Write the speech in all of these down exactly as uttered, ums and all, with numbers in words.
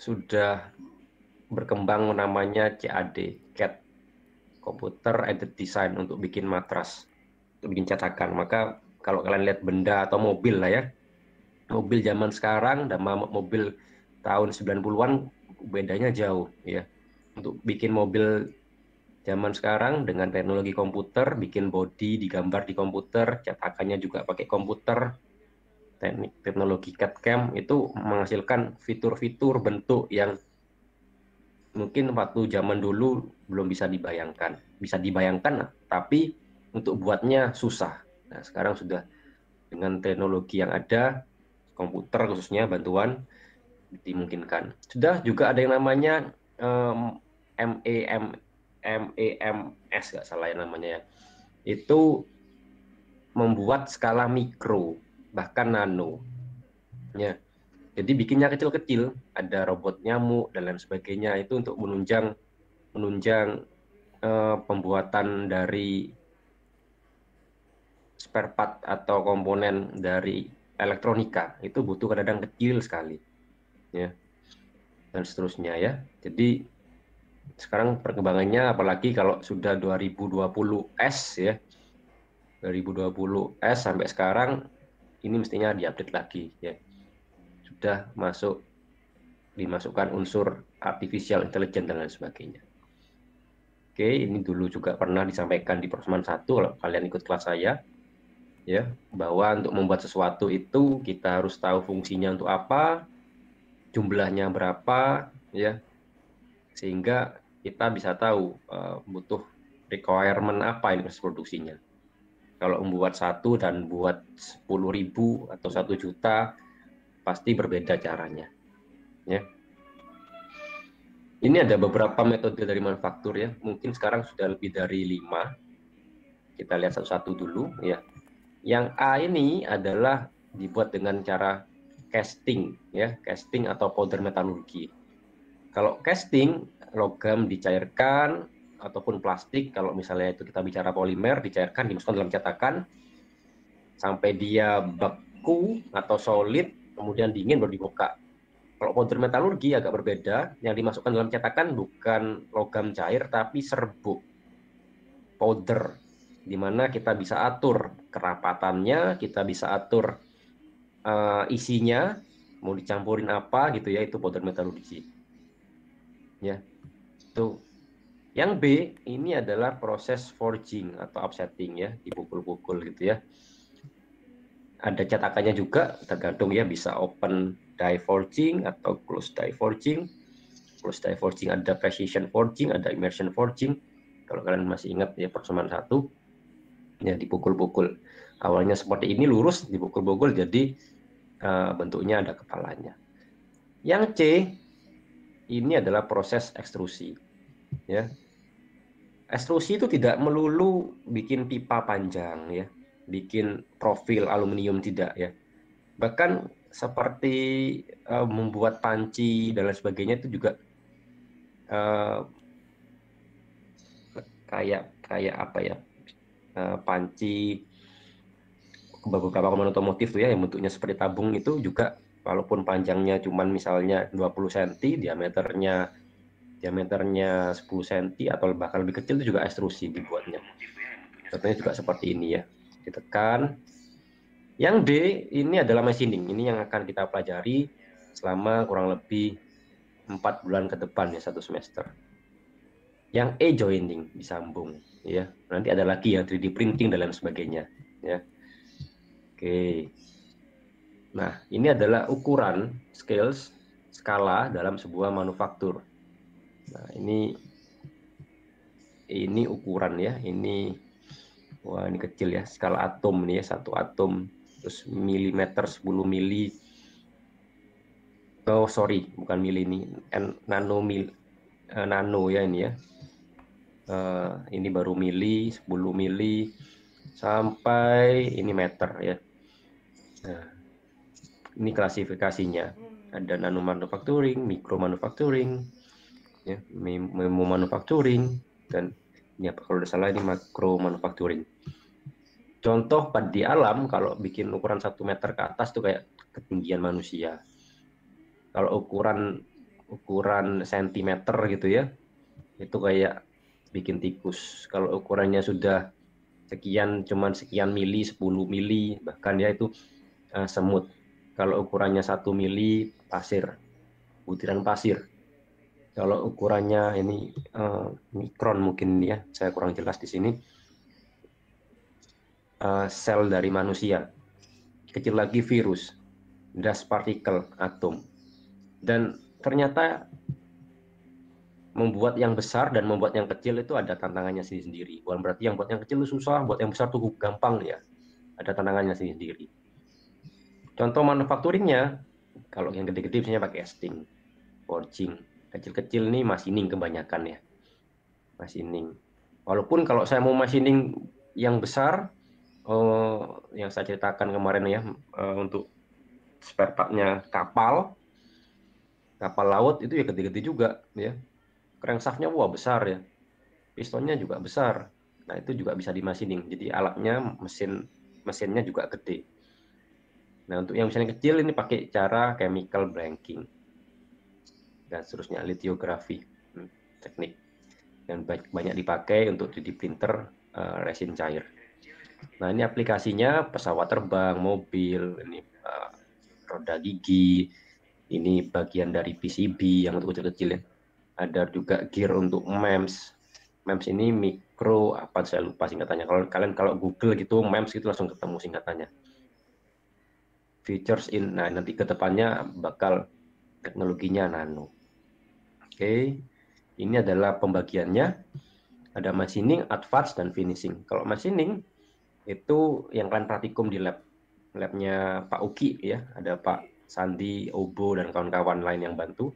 sudah berkembang namanya C A D, C A D, Computer Aided Design, untuk bikin matras, untuk bikin cetakan. Maka kalau kalian lihat benda atau mobil lah ya, mobil zaman sekarang dan mobil tahun sembilan puluhan bedanya jauh ya. Untuk bikin mobil zaman sekarang dengan teknologi komputer, bikin bodi digambar di komputer, cetakannya juga pakai komputer, teknik teknologi C A D C A M itu menghasilkan fitur-fitur bentuk yang mungkin waktu zaman dulu belum bisa dibayangkan. Bisa dibayangkan, tapi untuk buatnya susah. Nah, sekarang sudah dengan teknologi yang ada, komputer khususnya bantuan, dimungkinkan. Sudah juga ada yang namanya um, MEM MEMS, nggak salah ya namanya ya. Itu membuat skala mikro, bahkan nano. Ya. Jadi bikinnya kecil-kecil, ada robot nyamuk dan lain sebagainya, itu untuk menunjang menunjang eh, pembuatan dari spare part atau komponen dari elektronika, itu butuh kadang-kadang kecil sekali ya, dan seterusnya ya. Jadi sekarang perkembangannya, apalagi kalau sudah dua ribu dua puluh S ya, dua ribu dua puluh S sampai sekarang, ini mestinya diupdate lagi ya, sudah masuk dimasukkan unsur artificial intelligence dan lain sebagainya. Oke, ini dulu juga pernah disampaikan di pertemuan satu kalau kalian ikut kelas saya ya, bahwa untuk membuat sesuatu itu kita harus tahu fungsinya untuk apa, jumlahnya berapa ya, sehingga kita bisa tahu uh, butuh requirement apa ini proses produksinya. Kalau membuat satu dan buat sepuluh ribu atau satu juta, pasti berbeda caranya ya. Ini ada beberapa metode dari manufaktur ya, mungkin sekarang sudah lebih dari lima. Kita lihat satu-satu dulu ya. Yang A ini adalah dibuat dengan cara casting ya, casting atau powder metalurgi. Kalau casting, logam dicairkan ataupun plastik, kalau misalnya itu kita bicara polimer, dicairkan, dimasukkan dalam cetakan sampai dia beku atau solid, kemudian dingin baru dibuka. Kalau powder metalurgi agak berbeda, yang dimasukkan dalam cetakan bukan logam cair tapi serbuk powder, di mana kita bisa atur kerapatannya, kita bisa atur uh, isinya, mau dicampurin apa gitu ya, itu powder metalurgi. Ya, itu. Yang B ini adalah proses forging atau offsetting ya, dipukul-pukul gitu ya. Ada cetakannya juga, tergantung ya, bisa open die forging atau close die forging. Close die forging ada precision forging, ada immersion forging. Kalau kalian masih ingat ya pertemuan satu, ya dipukul-pukul. Awalnya seperti ini lurus, dipukul-pukul jadi uh, bentuknya ada kepalanya. Yang C ini adalah proses ekstrusi. Ya, ekstrusi itu tidak melulu bikin pipa panjang ya, bikin profil aluminium, tidak ya. Bahkan seperti uh, membuat panci dan lain sebagainya itu juga uh, kayak kayak apa ya, uh, panci beberapa komponen otomotif tuh ya, yang bentuknya seperti tabung, itu juga walaupun panjangnya cuman misalnya dua puluh sentimeter, diameternya diameternya sepuluh sentimeter atau bahkan lebih kecil, itu juga ekstrusi dibuatnya. Contohnya juga seperti ini ya, ditekan. Yang D ini adalah machining, ini yang akan kita pelajari selama kurang lebih empat bulan ke depan ya, satu semester. Yang E joining, disambung ya. Nanti ada lagi yang tiga D printing dan lain sebagainya ya. Oke. Nah, ini adalah ukuran scales, skala dalam sebuah manufaktur. Nah, ini ini ukuran ya, ini wah ini kecil ya, skala atom nih ya, satu atom, terus milimeter, sepuluh mili. Oh sorry, bukan mili, ini nano mil, eh, nano ya ini ya. Uh, ini baru mili, sepuluh mili, sampai ini meter ya. Nah, ini klasifikasinya. Ada nano manufacturing, mikro manufacturing, ya, memo manufacturing, dan ini apa kalau tidak salah ini makro manufacturing. Contoh di alam, kalau bikin ukuran satu meter ke atas tuh kayak ketinggian manusia. Kalau ukuran ukuran sentimeter gitu ya, itu kayak bikin tikus. Kalau ukurannya sudah sekian, cuman sekian mili, sepuluh mili, bahkan ya itu uh, semut. Kalau ukurannya satu mili, pasir, butiran pasir. Kalau ukurannya ini uh, mikron mungkin ya, saya kurang jelas di sini. Uh, sel dari manusia, kecil lagi virus, dust particle, atom. Dan ternyata membuat yang besar dan membuat yang kecil itu ada tantangannya sendiri. Bukan berarti yang buat yang kecil itu susah, buat yang besar itu gampang ya. Ada tantangannya sendiri. Contoh manufakturingnya, kalau yang gede-gede misalnya pakai casting, forging. Kecil-kecil nih machining kebanyakan ya, machining. Walaupun kalau saya mau machining yang besar, oh, yang saya ceritakan kemarin ya, untuk spare part-nya kapal, kapal laut itu ya gede-gede juga ya. Crankshaft-nya wah besar ya, pistonnya juga besar. Nah itu juga bisa dimachining. Jadi alatnya, mesin mesinnya juga gede. Nah untuk yang mesin kecil ini pakai cara chemical blanking dan seterusnya, lithografi, teknik yang banyak dipakai untuk tiga D printer uh, resin cair. Nah ini aplikasinya pesawat terbang, mobil, ini uh, roda gigi, ini bagian dari P C B yang untuk kecil-kecil ya. Ada juga gear untuk MEMS. MEMS ini mikro apa saya lupa singkatannya. Kalau kalian kalau Google gitu MEMS itu langsung ketemu singkatannya. Features in, nah nanti ke depannya bakal teknologinya nano. Oke, ini adalah pembagiannya. Ada machining, advance, dan finishing. Kalau machining itu yang kalian praktikum di lab, labnya Pak Uki ya. Ada Pak Sandi, Obo, dan kawan-kawan lain yang bantu.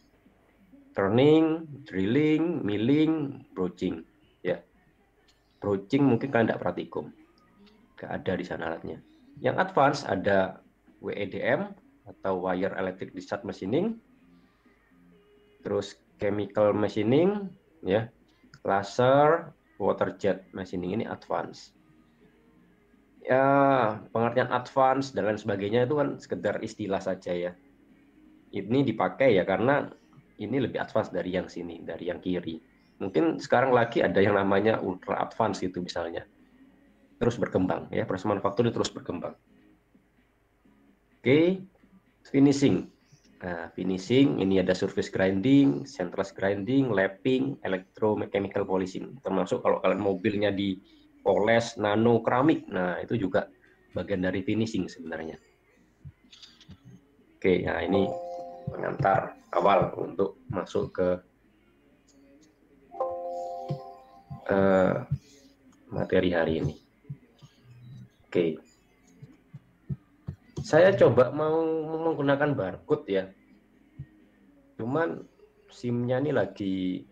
Turning, drilling, milling, broaching. Ya, broaching mungkin kalian tidak praktikum, nggak ada di sana alatnya. Yang advance ada W E D M atau wire electric discharge machining. Terus chemical machining, ya, laser, water jet machining, ini advance. Ya, pengertian advance dan lain sebagainya itu kan sekedar istilah saja ya. Ini dipakai ya karena ini lebih advance dari yang sini, dari yang kiri. Mungkin sekarang lagi ada yang namanya ultra advance gitu misalnya. Terus berkembang ya, proses manufaktur terus berkembang. Oke, finishing. Nah, finishing ini ada surface grinding, centralized grinding, lapping, electromechanical polishing. Termasuk kalau kalian mobilnya di poles nano keramik, nah itu juga bagian dari finishing sebenarnya. Oke, nah ini pengantar awal untuk masuk ke uh, materi hari ini. Oke. Saya coba mau menggunakan barcode ya. Cuman SIM-nya ini lagi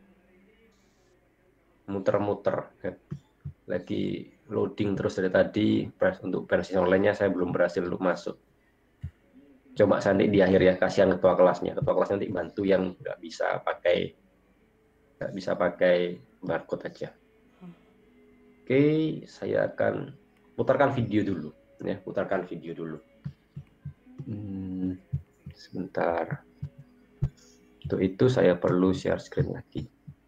muter-muter. Lagi loading terus dari tadi. Untuk versi online-nya saya belum berhasil untuk masuk. Coba nanti di akhir ya, kasihan ketua kelasnya. Ketua kelas nanti bantu yang nggak bisa pakai nggak bisa pakai barcode aja. Oke, saya akan putarkan video dulu. Ya, putarkan video dulu. Hmm, sebentar. Untuk itu saya perlu share screen lagi.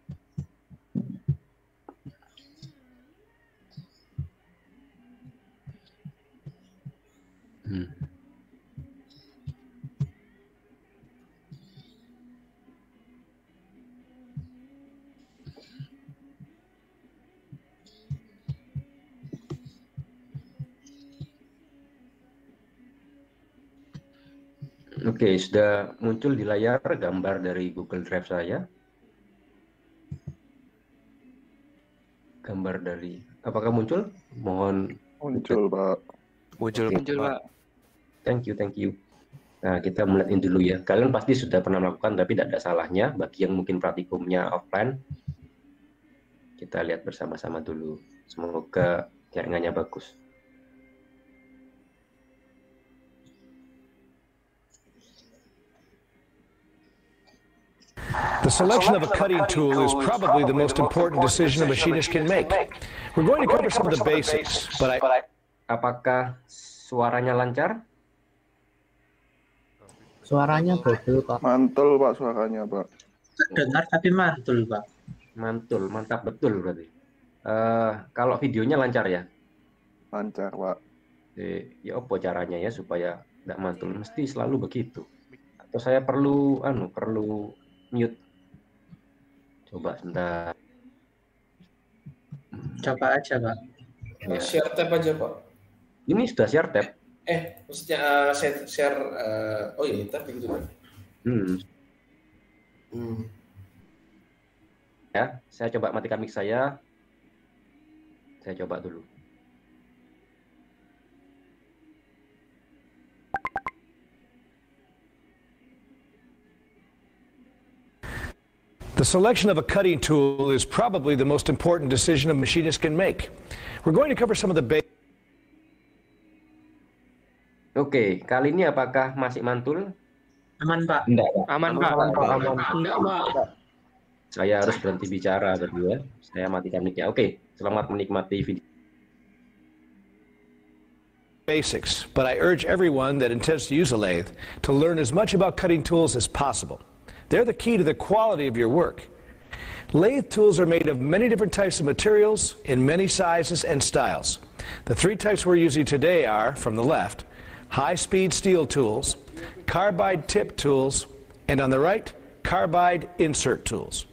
Hmm. Oke, sudah muncul di layar gambar dari Google Drive saya. Gambar dari, apakah muncul? Mohon. Muncul, Pak. Muncul, Oke, muncul, Pak. Thank you, thank you. Nah, kita melihat ini dulu ya. Kalian pasti sudah pernah melakukan, tapi tidak ada salahnya. Bagi yang mungkin praktikumnya offline, kita lihat bersama-sama dulu. Semoga jaringannya bagus. The selection of a cutting tool is probably the most important decision a machinist can make. We're going to cover some of the basics, but I... Apakah suaranya lancar? Suaranya bobol, Pak. Mantul, Pak, suaranya, Pak. Dengar tapi mantul, Pak. Mantul, mantap betul berarti. Uh, kalau videonya lancar ya? Lancar, Pak. Eh, ya apa caranya ya supaya tidak mantul? Mesti selalu begitu. Atau saya perlu, anu, perlu mute. Coba sebentar. Coba aja, Pak. Ya. Share tab aja, Pak. Ini sudah share tab. Eh, maksudnya uh, share, share uh, oh iya, tab gitu kan. Hmm. Hmm. Ya, saya coba matikan mic saya. Saya coba dulu. The selection of a cutting tool is probably the most important decision a machinist can make. We're going to cover some of the basics. Oke, kali ini apakah masih mantul? Aman, Pak. Enggak, Aman, Pak. Aman, Pak. Aman. Enggak, Pak. Saya harus berhenti bicara berdua. Saya matikan mic-nya. Oke, selamat menikmati video. Basics, but I urge everyone that intends to use a lathe to learn as much about cutting tools as possible. They're the key to the quality of your work. Lathe tools are made of many different types of materials in many sizes and styles. The three types we're using today are, from the left, high-speed steel tools, carbide tip tools, and on the right, carbide insert tools.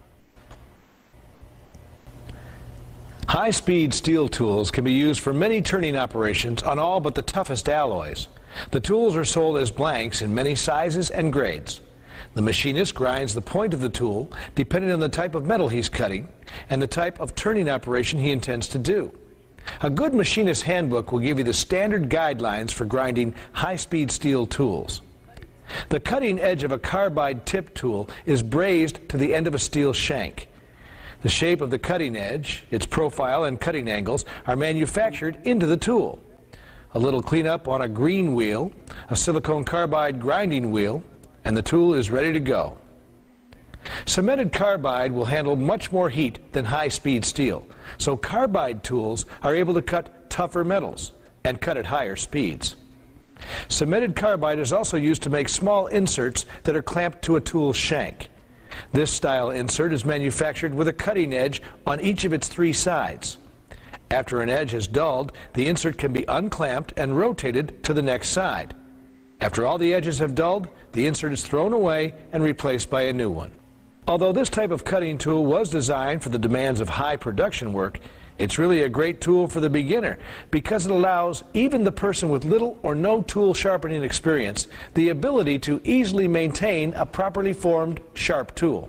High-speed steel tools can be used for many turning operations on all but the toughest alloys. The tools are sold as blanks in many sizes and grades. The machinist grinds the point of the tool depending on the type of metal he's cutting and the type of turning operation he intends to do. A good machinist handbook will give you the standard guidelines for grinding high-speed steel tools. The cutting edge of a carbide tip tool is brazed to the end of a steel shank. The shape of the cutting edge, its profile and cutting angles are manufactured into the tool. A little cleanup on a green wheel, a silicone carbide grinding wheel, and the tool is ready to go. Cemented carbide will handle much more heat than high-speed steel, so carbide tools are able to cut tougher metals and cut at higher speeds. Cemented carbide is also used to make small inserts that are clamped to a tool shank. This style insert is manufactured with a cutting edge on each of its three sides. After an edge is dulled, the insert can be unclamped and rotated to the next side. After all the edges have dulled, the insert is thrown away and replaced by a new one. Although this type of cutting tool was designed for the demands of high production work, it's really a great tool for the beginner because it allows even the person with little or no tool sharpening experience the ability to easily maintain a properly formed, sharp tool.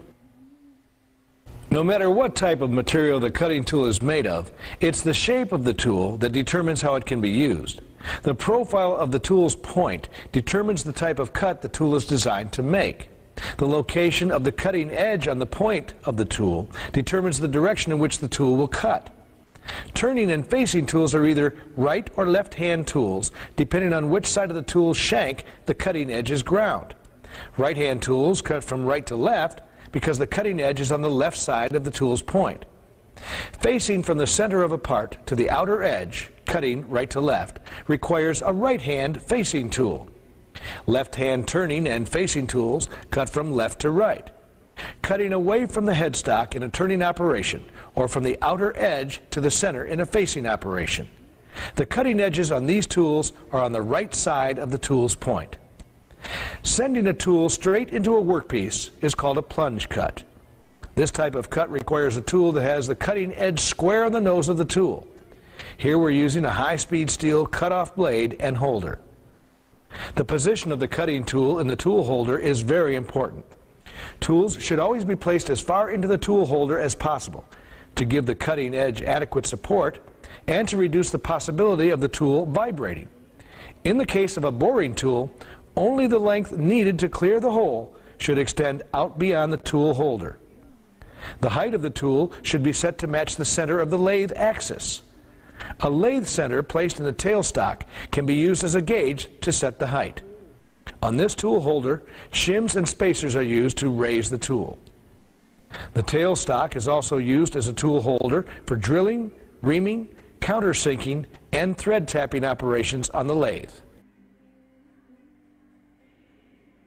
No matter what type of material the cutting tool is made of, it's the shape of the tool that determines how it can be used. The profile of the tool's point determines the type of cut the tool is designed to make. The location of the cutting edge on the point of the tool determines the direction in which the tool will cut. Turning and facing tools are either right or left-hand tools, depending on which side of the tool's shank the cutting edge is ground. Right-hand tools cut from right to left because the cutting edge is on the left side of the tool's point. Facing from the center of a part to the outer edge, cutting right to left, requires a right-hand facing tool. Left-hand turning and facing tools cut from left to right. Cutting away from the headstock in a turning operation, or from the outer edge to the center in a facing operation. The cutting edges on these tools are on the right side of the tool's point. Sending a tool straight into a workpiece is called a plunge cut. This type of cut requires a tool that has the cutting edge square on the nose of the tool. Here we're using a high-speed steel cut-off blade and holder. The position of the cutting tool in the tool holder is very important. Tools should always be placed as far into the tool holder as possible to give the cutting edge adequate support and to reduce the possibility of the tool vibrating. In the case of a boring tool, only the length needed to clear the hole should extend out beyond the tool holder. The height of the tool should be set to match the center of the lathe axis. A lathe center placed in the tailstock can be used as a gauge to set the height. On this tool holder, shims and spacers are used to raise the tool. The tailstock is also used as a tool holder for drilling, reaming, countersinking, and thread tapping operations on the lathe.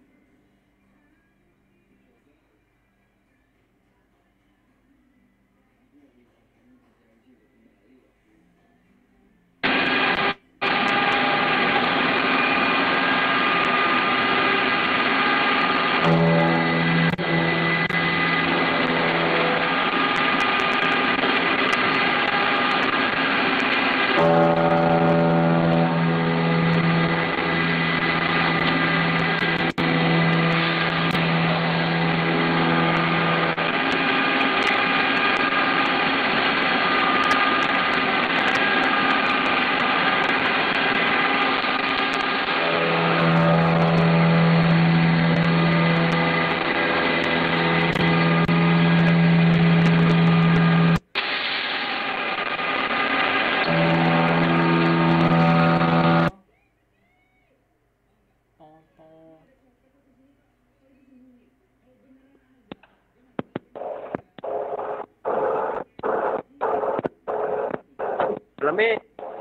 Filmnya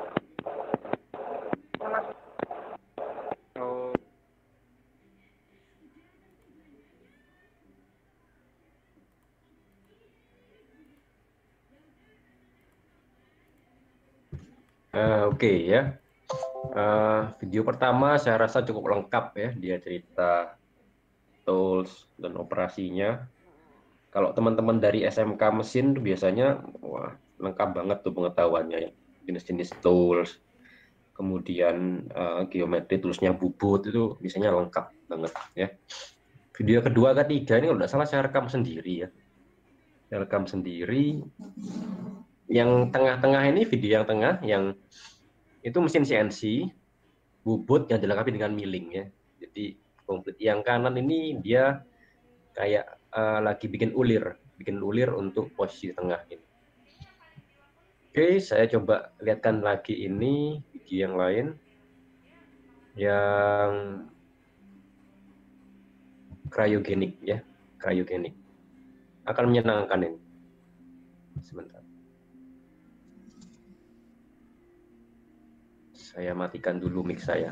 oh. Uh, Oke okay, ya. Uh, video pertama saya rasa cukup lengkap ya, dia cerita tools dan operasinya. Kalau teman-teman dari S M K mesin tuh biasanya wah, lengkap banget tuh pengetahuannya ya. Jenis-jenis tools, kemudian uh, geometri toolsnya Bubut itu biasanya lengkap banget ya. Video kedua ketiga ini kalau tidak salah saya rekam sendiri ya. Saya rekam sendiri. Yang tengah-tengah ini video yang tengah yang itu mesin C N C Bubut yang dilengkapi dengan milling ya. Jadi komplit. Yang kanan ini dia kayak uh, lagi bikin ulir, bikin ulir untuk posisi tengah ini. Oke, saya coba lihatkan lagi ini video yang lain yang cryogenik ya, cryogenik akan menyenangkan ini. Sebentar, saya matikan dulu mic saya.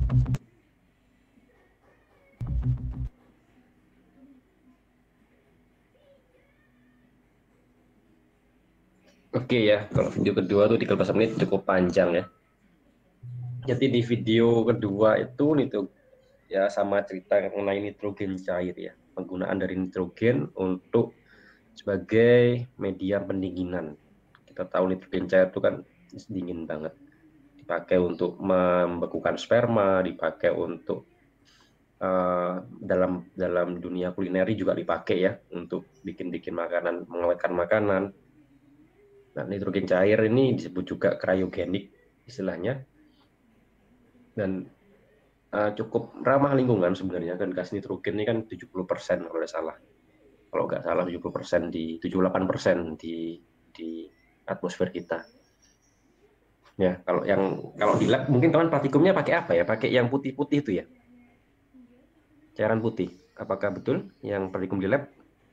Oke ya, kalau video kedua tuh tiga belas menit cukup panjang ya. Jadi di video kedua itu nitro ya sama cerita mengenai nitrogen cair ya, penggunaan dari nitrogen untuk sebagai media pendinginan. Kita tahu nitrogen cair itu kan dingin banget, dipakai untuk membekukan sperma, dipakai untuk uh, dalam dalam dunia kulineri juga dipakai ya, untuk bikin-bikin makanan, mengawetkan makanan. Nah, nitrogen cair ini disebut juga cryogenik istilahnya, dan uh, cukup ramah lingkungan sebenarnya. Kan gas nitrogen ini kan tujuh puluh persen kalau nggak salah. Kalau nggak salah tujuh puluh persen di tujuh puluh delapan persen di di atmosfer kita. Ya, kalau yang kalau di lab mungkin kawan praktikumnya pakai apa ya? Pakai yang putih-putih itu ya. Cairan putih. Apakah betul yang praktikum di lab?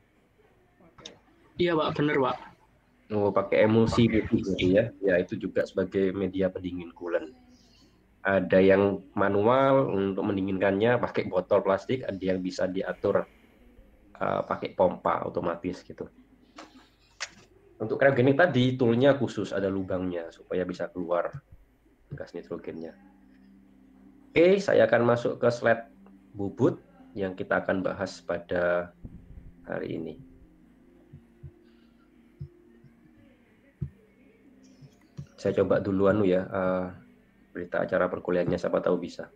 Iya, Pak, bener, Pak. Oh, pakai emulsi putih gitu ya. Ya, itu juga sebagai media pendingin coolant. Ada yang manual untuk mendinginkannya pakai botol plastik, ada yang bisa diatur uh, pakai pompa otomatis gitu. Untuk cryogenik tadi toolnya khusus, ada lubangnya supaya bisa keluar gas nitrogennya. Oke, saya akan masuk ke slide bubut yang kita akan bahas pada hari ini. Saya coba duluan ya uh, berita acara perkuliahannya, siapa tahu bisa.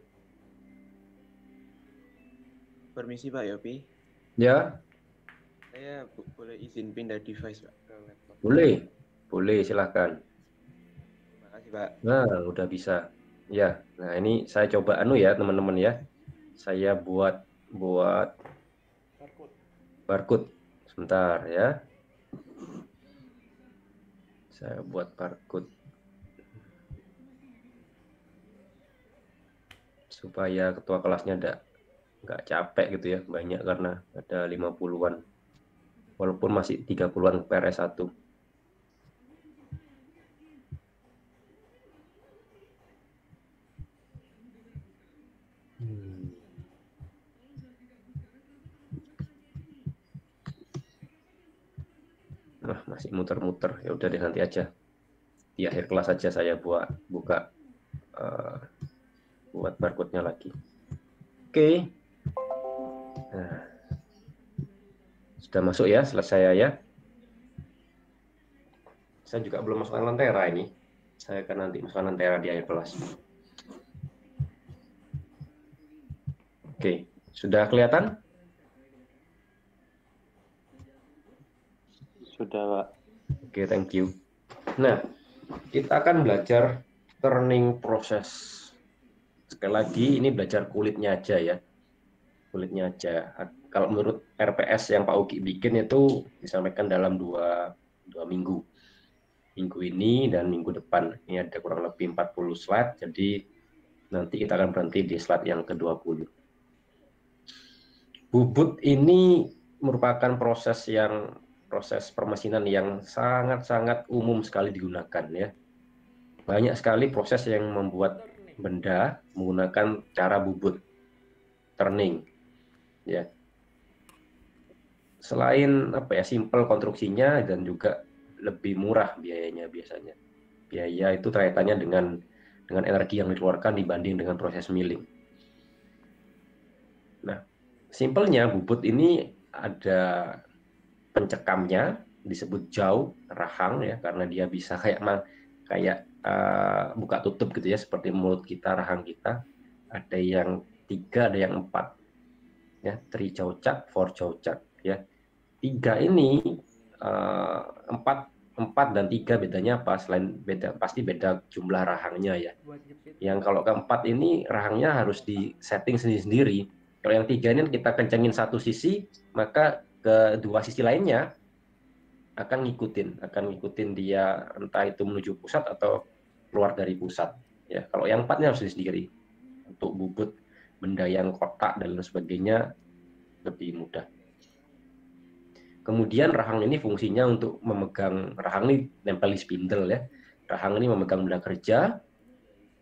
Permisi Pak Yopi. Ya. Saya boleh izin pindah device Pak ke laptop. Boleh, boleh silahkan. Terima kasih Pak. Nah, udah bisa. Ya, nah ini saya coba anu ya teman-teman ya. Saya buat buat barcode. Barcode. Sebentar ya. Saya buat barcode. Supaya ketua kelasnya enggak nggak capek gitu ya, banyak karena ada lima puluhan. Walaupun masih tiga puluhan P R S satu. Hmm. Nah, masih muter-muter. Ya udah deh, nanti aja. Di akhir kelas aja saya buat buka uh, buat barcode-nya lagi. Oke. Okay. Nah. Sudah masuk ya, selesai ya. Saya juga belum masukkan lentera ini. Saya akan nanti masukkan lentera di akhir kelas. Oke, sudah kelihatan? Sudah, Pak. Oke, thank you. Nah, kita akan belajar turning process. Sekali lagi, ini belajar kulitnya aja ya. Kulitnya aja. Kalau menurut R P S yang Pak Uki bikin itu disampaikan dalam dua, dua minggu. Minggu ini dan minggu depan. Ini ada kurang lebih empat puluh slide, jadi nanti kita akan berhenti di slide yang ke dua puluh. Bubut ini merupakan proses yang proses permesinan yang sangat-sangat umum sekali digunakan ya. Banyak sekali proses yang membuat benda menggunakan cara bubut, turning ya. Selain apa ya, simple konstruksinya dan juga lebih murah biayanya biasanya. Biaya itu kaitannya dengan dengan energi yang dikeluarkan dibanding dengan proses milling. Nah, simpelnya bubut ini ada pencekamnya, disebut jaw, rahang ya, karena dia bisa kayak kayak uh, buka tutup gitu ya, seperti mulut kita, rahang kita. Ada yang tiga, ada yang empat. Ya, three caucak, four caucak ya. Tiga ini uh, empat empat dan tiga bedanya apa? Selain beda, pasti beda jumlah rahangnya ya. Yang kalau keempat ini rahangnya harus di setting sendiri-sendiri. Kalau yang tiga ini kita kencangin satu sisi, maka kedua sisi lainnya akan ngikutin, akan ngikutin dia, entah itu menuju pusat atau keluar dari pusat. Ya, kalau yang empatnya harus sendiri. Untuk bubut benda yang kotak dan lain sebagainya lebih mudah. Kemudian rahang ini fungsinya untuk memegang, rahang ini nempel di spindle ya. Rahang ini memegang benda kerja,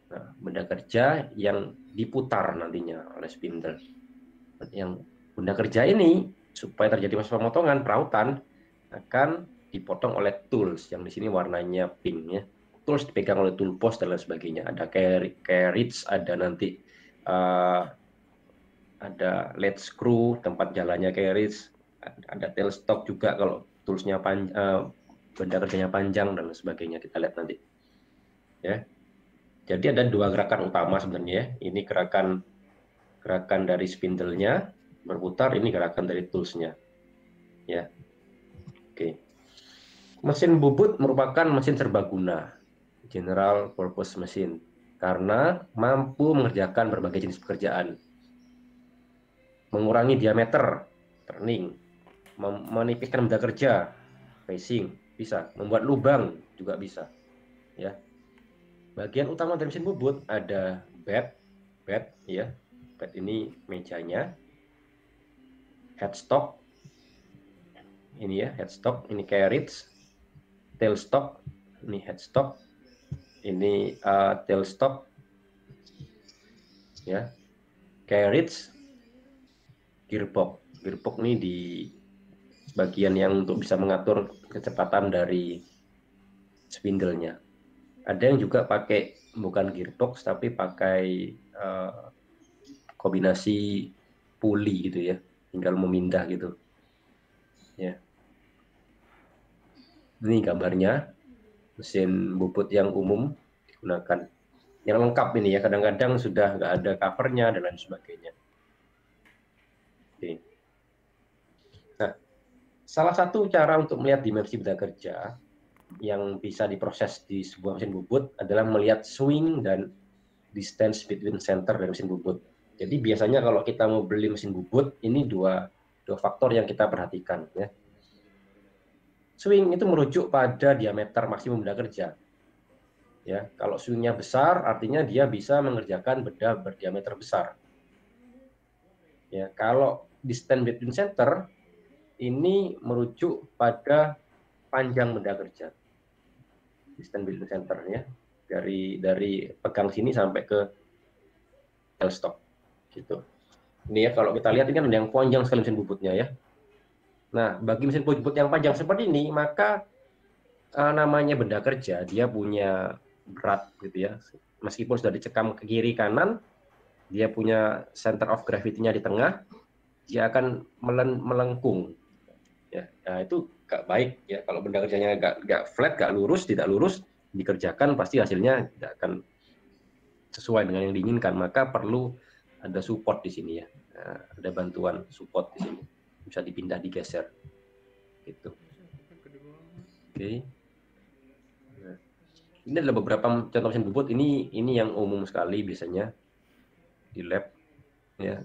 Nah, benda kerja yang diputar nantinya oleh spindle. Yang benda kerja ini supaya terjadi proses pemotongan perautan akan dipotong oleh tools yang di sini warnanya pink ya. Tools dipegang oleh tool post dan lain sebagainya. Ada carriage, ada nanti uh, ada lead screw tempat jalannya carriage, ada tailstock juga kalau toolsnya panjang, uh, benda kerjanya panjang dan lain sebagainya, kita lihat nanti ya. Jadi ada dua gerakan utama sebenarnya. Ini gerakan gerakan dari spindle-nya berputar, ini gerakan dari tools-nya ya. Oke. Mesin bubut merupakan mesin serbaguna, general purpose machine, karena mampu mengerjakan berbagai jenis pekerjaan. Mengurangi diameter, turning, menipiskan benda kerja, facing, bisa. Membuat lubang juga bisa. Ya. Bagian utama dari mesin bubut ada bed, bed, ya. Bed ini mejanya, headstock, ini ya headstock, ini carriage, tailstock, ini headstock, ini uh, tailstock, ya, carriage, gearbox. Gearbox ini di bagian yang untuk bisa mengatur kecepatan dari spindle-nya. Ada yang juga pakai bukan gearbox tapi pakai uh, kombinasi puli gitu ya, tinggal memindah gitu. Ya. Ini gambarnya mesin bubut yang umum digunakan. Yang lengkap ini ya, kadang-kadang sudah nggak ada covernya dan lain sebagainya. Oke. Nah, salah satu cara untuk melihat dimensi benda kerja yang bisa diproses di sebuah mesin bubut adalah melihat swing dan distance between center dari mesin bubut. Jadi biasanya kalau kita mau beli mesin bubut, ini dua, dua faktor yang kita perhatikan. Ya. Swing itu merujuk pada diameter maksimum benda kerja. Ya, kalau swingnya besar, artinya dia bisa mengerjakan benda berdiameter besar. Ya, kalau distance between center, ini merujuk pada panjang benda kerja. Distance between center ya, dari dari pegang sini sampai ke tailstock gitu. Ini ya kalau kita lihat ini kan yang panjang sekali mesin bubutnya ya. Nah, bagi mesin bubut yang panjang seperti ini, maka uh, namanya benda kerja dia punya berat gitu ya. Meskipun sudah dicekam ke kiri kanan, dia punya center of gravity-nya di tengah, dia akan melengkung. Ya, nah itu gak baik ya, kalau benda kerjanya gak, gak flat, gak lurus, tidak lurus, dikerjakan pasti hasilnya tidak akan sesuai dengan yang diinginkan. Maka perlu ada support di sini ya, nah, ada bantuan support di sini, bisa dipindah, digeser, gitu. Oke, okay. Nah, ini adalah beberapa contoh mesin bubut. Ini ini yang umum sekali biasanya di lab ya,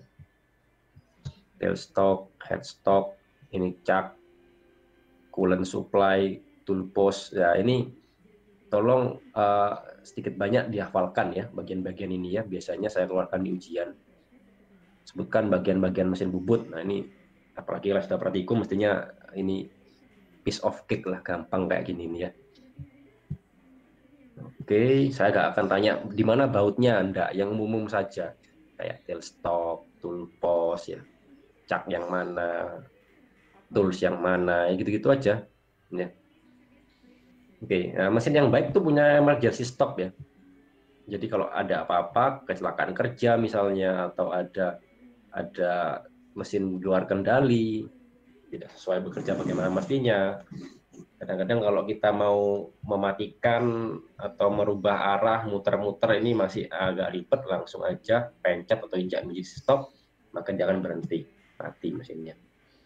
tailstock, headstock, ini chuck, coolant supply, tool post. Ya ini tolong uh, sedikit banyak dihafalkan ya bagian-bagian ini ya. Biasanya saya keluarkan di ujian. Sebutkan bagian-bagian mesin bubut. Nah ini apalagi kalau sudah praktikum mestinya ini piece of cake lah, gampang kayak gini nih ya. Oke, saya nggak akan tanya di mana bautnya, enggak, yang umum saja kayak tailstock, tool post ya, chuck yang mana, tools yang mana, gitu-gitu aja. Ya. Oke, nah, mesin yang baik itu punya emergency stop ya. Jadi kalau ada apa-apa, kecelakaan kerja misalnya, atau ada ada mesin di luar kendali, tidak sesuai bekerja bagaimana mestinya. Kadang-kadang kalau kita mau mematikan atau merubah arah, muter-muter ini masih agak ribet, langsung aja pencet atau injak emergency stop, maka jangan berhenti, mati mesinnya.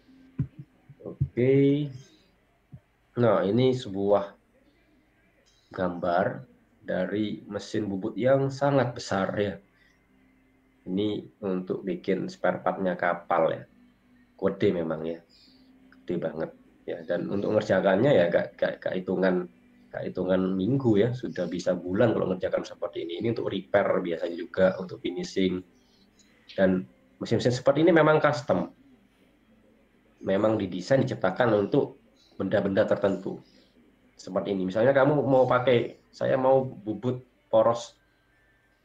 Oke, nah ini sebuah gambar dari mesin bubut yang sangat besar ya. Ini untuk bikin spare part-nya kapal ya, kode memang ya, gede banget ya. Dan untuk mengerjakannya ya gak, gak, gak hitungan, gak hitungan minggu ya, sudah bisa bulan kalau mengerjakan seperti ini. Ini untuk repair biasanya juga, untuk finishing. Dan mesin-mesin seperti ini memang custom. Memang didesain, diciptakan untuk benda-benda tertentu. Seperti ini, misalnya kamu mau pakai, saya mau bubut poros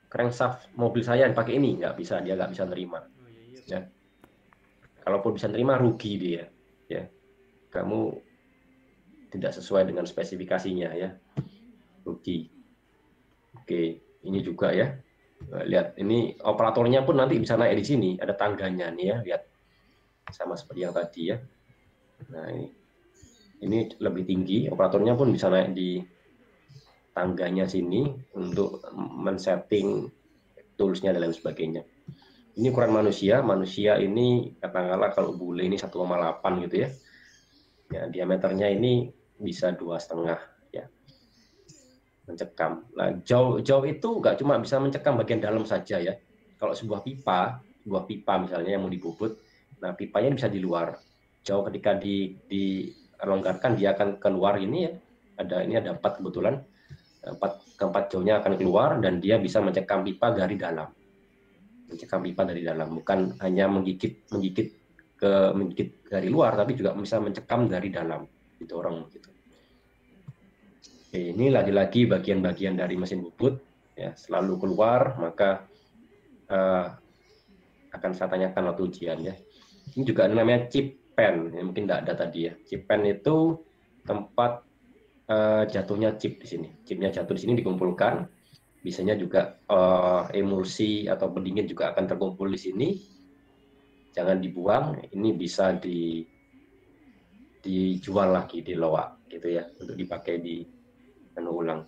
crankshaft mobil saya dipakai ini, nggak bisa, dia nggak bisa nerima. Ya. Kalaupun bisa nerima, rugi dia. Ya. Kamu tidak sesuai dengan spesifikasinya, ya, rugi. Oke, ini juga ya. Lihat, ini operatornya pun nanti bisa naik di sini, ada tangganya nih ya, lihat. Sama seperti yang tadi ya. Nah, ini ini lebih tinggi, operatornya pun bisa naik di tangganya sini untuk men-setting toolsnya dan lain sebagainya. Ini ukuran manusia, manusia ini katakanlah kalau bule ini satu koma delapan gitu ya. Ya, diameternya ini bisa dua setengah ya. Mencekam. Nah, jauh jauh itu nggak cuma bisa mencekam bagian dalam saja ya. Kalau sebuah pipa, sebuah pipa misalnya yang mau dibubut, nah pipanya bisa di luar. Jauh ketika di dilonggarkan dia akan keluar ini ya. Ada ini ada empat kebetulan. Empat keempat jauhnya akan keluar dan dia bisa mencekam pipa dari dalam. Mencekam pipa dari dalam, bukan hanya menggigit menggigit ke menggigit dari luar, tapi juga bisa mencekam dari dalam. Didorong gitu. Oke, ini lagi-lagi bagian-bagian dari mesin bubut ya, selalu keluar, maka uh, akan saya tanyakan waktu ujian ya. Ini juga namanya chip pen, ya, mungkin tidak ada tadi ya. Chip pen itu tempat uh, jatuhnya chip di sini. Chipnya jatuh di sini dikumpulkan. Biasanya juga uh, emulsi atau pendingin juga akan terkumpul di sini. Jangan dibuang. Ini bisa di dijual lagi di loak gitu ya, untuk dipakai di anu ulang.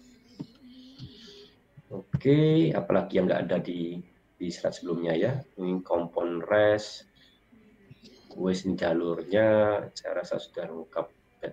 Oke, apalagi yang nggak ada di di slide sebelumnya ya. Ini kompon res, wes ini jalurnya, saya rasa sudah lengkap.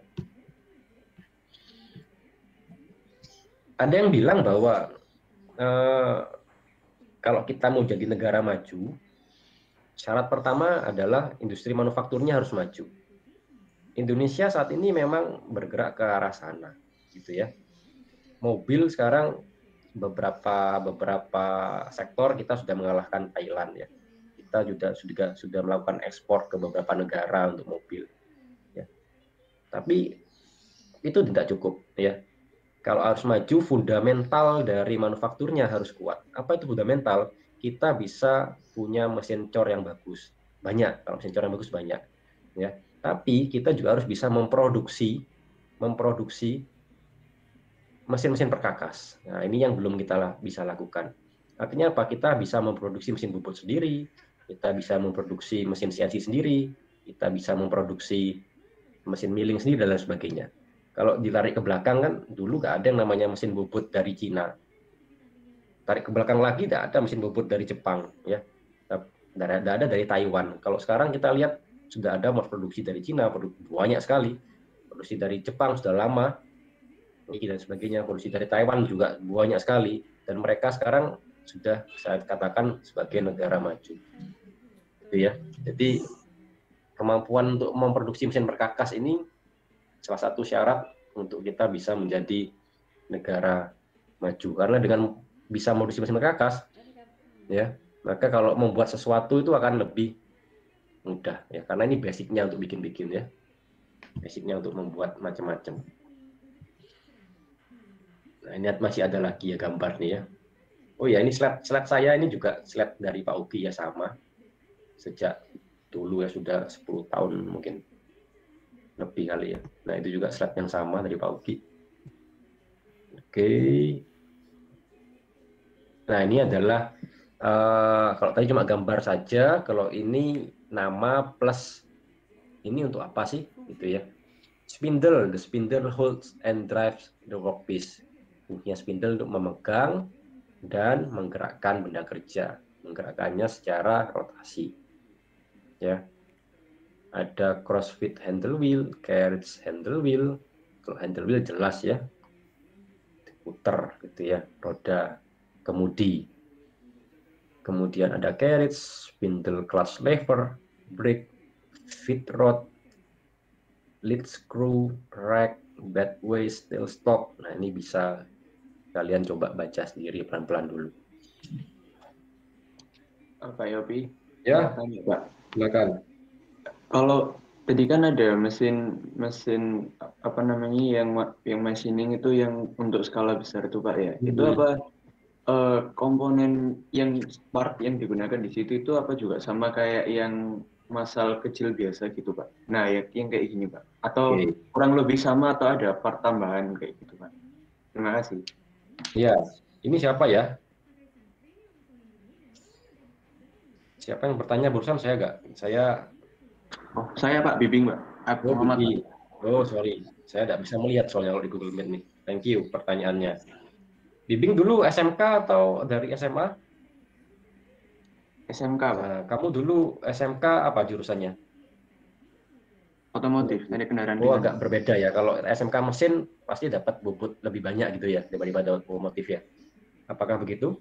Ada yang bilang bahwa eh, kalau kita mau jadi negara maju, syarat pertama adalah industri manufakturnya harus maju. Indonesia saat ini memang bergerak ke arah sana, gitu ya. Mobil sekarang beberapa beberapa sektor kita sudah mengalahkan Thailand ya. Kita juga sudah sudah melakukan ekspor ke beberapa negara untuk mobil. Ya. Tapi itu tidak cukup ya. Kalau harus maju, fundamental dari manufakturnya harus kuat. Apa itu fundamental? Kita bisa punya mesin cor yang bagus, banyak. Kalau mesin cor yang bagus banyak, ya. Tapi kita juga harus bisa memproduksi, memproduksi mesin-mesin perkakas. Nah, ini yang belum kita bisa lakukan. Artinya apa? Kita bisa memproduksi mesin bubut sendiri, kita bisa memproduksi mesin C N C sendiri, kita bisa memproduksi mesin milling sendiri dan lain sebagainya. Kalau ditarik ke belakang kan dulu nggak ada yang namanya mesin bubut dari Cina. Tarik ke belakang lagi tidak ada mesin bubut dari Jepang, ya. Tidak ada dari Taiwan. Kalau sekarang kita lihat sudah ada produksi dari Cina, banyak sekali. Produksi dari Jepang sudah lama, dan sebagainya. Produksi dari Taiwan juga banyak sekali. Dan mereka sekarang sudah saya katakan sebagai negara maju. Gitu ya. Jadi kemampuan untuk memproduksi mesin perkakas ini salah satu syarat untuk kita bisa menjadi negara maju. Karena dengan bisa memproduksi mesin perkakas, ya, maka kalau membuat sesuatu itu akan lebih mudah ya, karena ini basicnya untuk bikin-bikin ya, basicnya untuk membuat macam-macam. Nah, ini masih ada lagi ya gambar nih ya. Oh ya, ini slide slide saya ini juga slide dari Pak Ugi ya, sama sejak dulu ya, sudah sepuluh tahun mungkin lebih kali ya. Nah, itu juga slide yang sama dari Pak Ugi. Oke. Nah, ini adalah uh, kalau tadi cuma gambar saja, kalau ini nama plus ini untuk apa sih gitu ya. Spindle, the spindle holds and drives the workpiece. Fungsinya spindle untuk memegang dan menggerakkan benda kerja, menggerakkannya secara rotasi. Ya. Ada crossfit handle wheel, carriage handle wheel. Kalau handle wheel jelas ya, puter gitu ya, roda kemudi. Kemudian ada carriage, spindle clutch lever, brake, feed rod, lead screw, rack, bedway, steel stop. Nah, ini bisa kalian coba baca sendiri pelan-pelan dulu. Pak Yopi? Ya, Tanya, Pak. silakan. Kalau tadi kan ada mesin mesin apa namanya yang yang machining itu yang untuk skala besar itu Pak ya. Hmm. Itu apa Eh, komponen yang part yang digunakan di situ itu apa juga sama kayak yang masal kecil biasa gitu Pak? Nah ya yang kayak gini Pak. Atau Oke. kurang lebih sama atau ada part tambahan kayak gitu Pak? Terima kasih. Ya, ini siapa ya? Siapa yang bertanya barusan? Saya nggak. Saya. Oh saya Pak Bibing Pak. Oh, Abdul Muhammad Pak. Bibi. Oh, sorry. Saya tidak bisa melihat soalnya kalau di Google Meet nih. Thank you pertanyaannya. Bibing dulu S M K atau dari S M A? S M K Pak. Nah, kamu dulu S M K apa jurusannya? Otomotif, teknik kendaraan Oh, ringan. agak berbeda ya. Kalau S M K mesin pasti dapat bobot lebih banyak gitu ya daripada otomotif ya. Apakah begitu?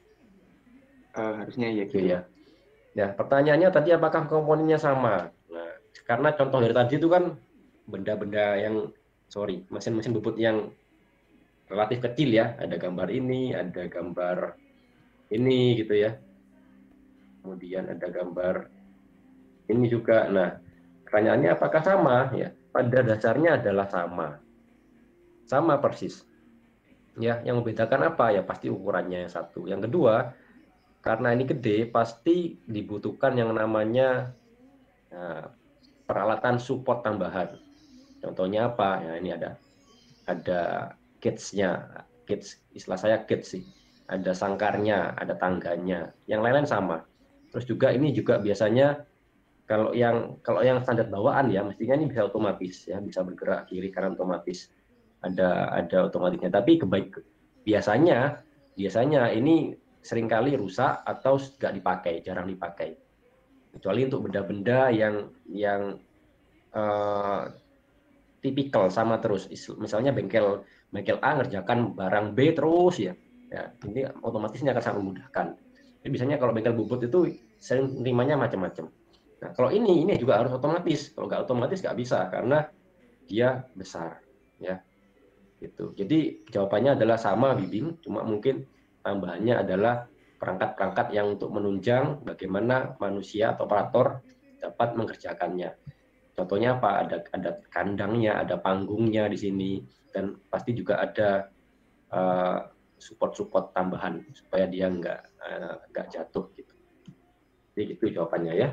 Eh, harusnya ya Oke gitu. ya. Ya, pertanyaannya tadi apakah komponennya sama? Nah, karena contoh dari tadi itu kan benda-benda yang sorry, mesin-mesin bubut yang relatif kecil ya. Ada gambar ini, ada gambar ini gitu ya. Kemudian ada gambar ini juga. Nah, pertanyaannya apakah sama? Ya, pada dasarnya adalah sama, sama persis. Ya, yang membedakan apa? Ya pasti ukurannya yang satu. Yang kedua, karena ini gede, pasti dibutuhkan yang namanya nah, peralatan support tambahan. Contohnya apa? Ya ini ada ada kits-nya, kits istilah saya kits sih. Ada sangkarnya, ada tangganya. Yang lain-lain sama. Terus juga ini juga biasanya kalau yang kalau yang standar bawaan ya mestinya ini bisa otomatis ya, bisa bergerak kiri kanan otomatis. Ada ada otomatisnya. Tapi kebaik biasanya biasanya ini seringkali rusak atau nggak dipakai, jarang dipakai. Kecuali untuk benda-benda yang yang uh, tipikal sama terus. Misalnya bengkel bengkel A ngerjakan barang B terus ya. Ya, ini otomatisnya akan sangat memudahkan. Jadi biasanya kalau bengkel bubut itu sering nerimanya macam-macam. Nah, kalau ini ini juga harus otomatis. Kalau nggak otomatis nggak bisa karena dia besar, ya. Gitu. Jadi jawabannya adalah sama, Bibing. Cuma mungkin tambahannya adalah perangkat-perangkat yang untuk menunjang bagaimana manusia atau operator dapat mengerjakannya. Contohnya apa? Ada ada kandangnya, ada panggungnya di sini, dan pasti juga ada uh, support-support tambahan supaya dia nggak uh, nggak jatuh gitu. Jadi itu jawabannya ya.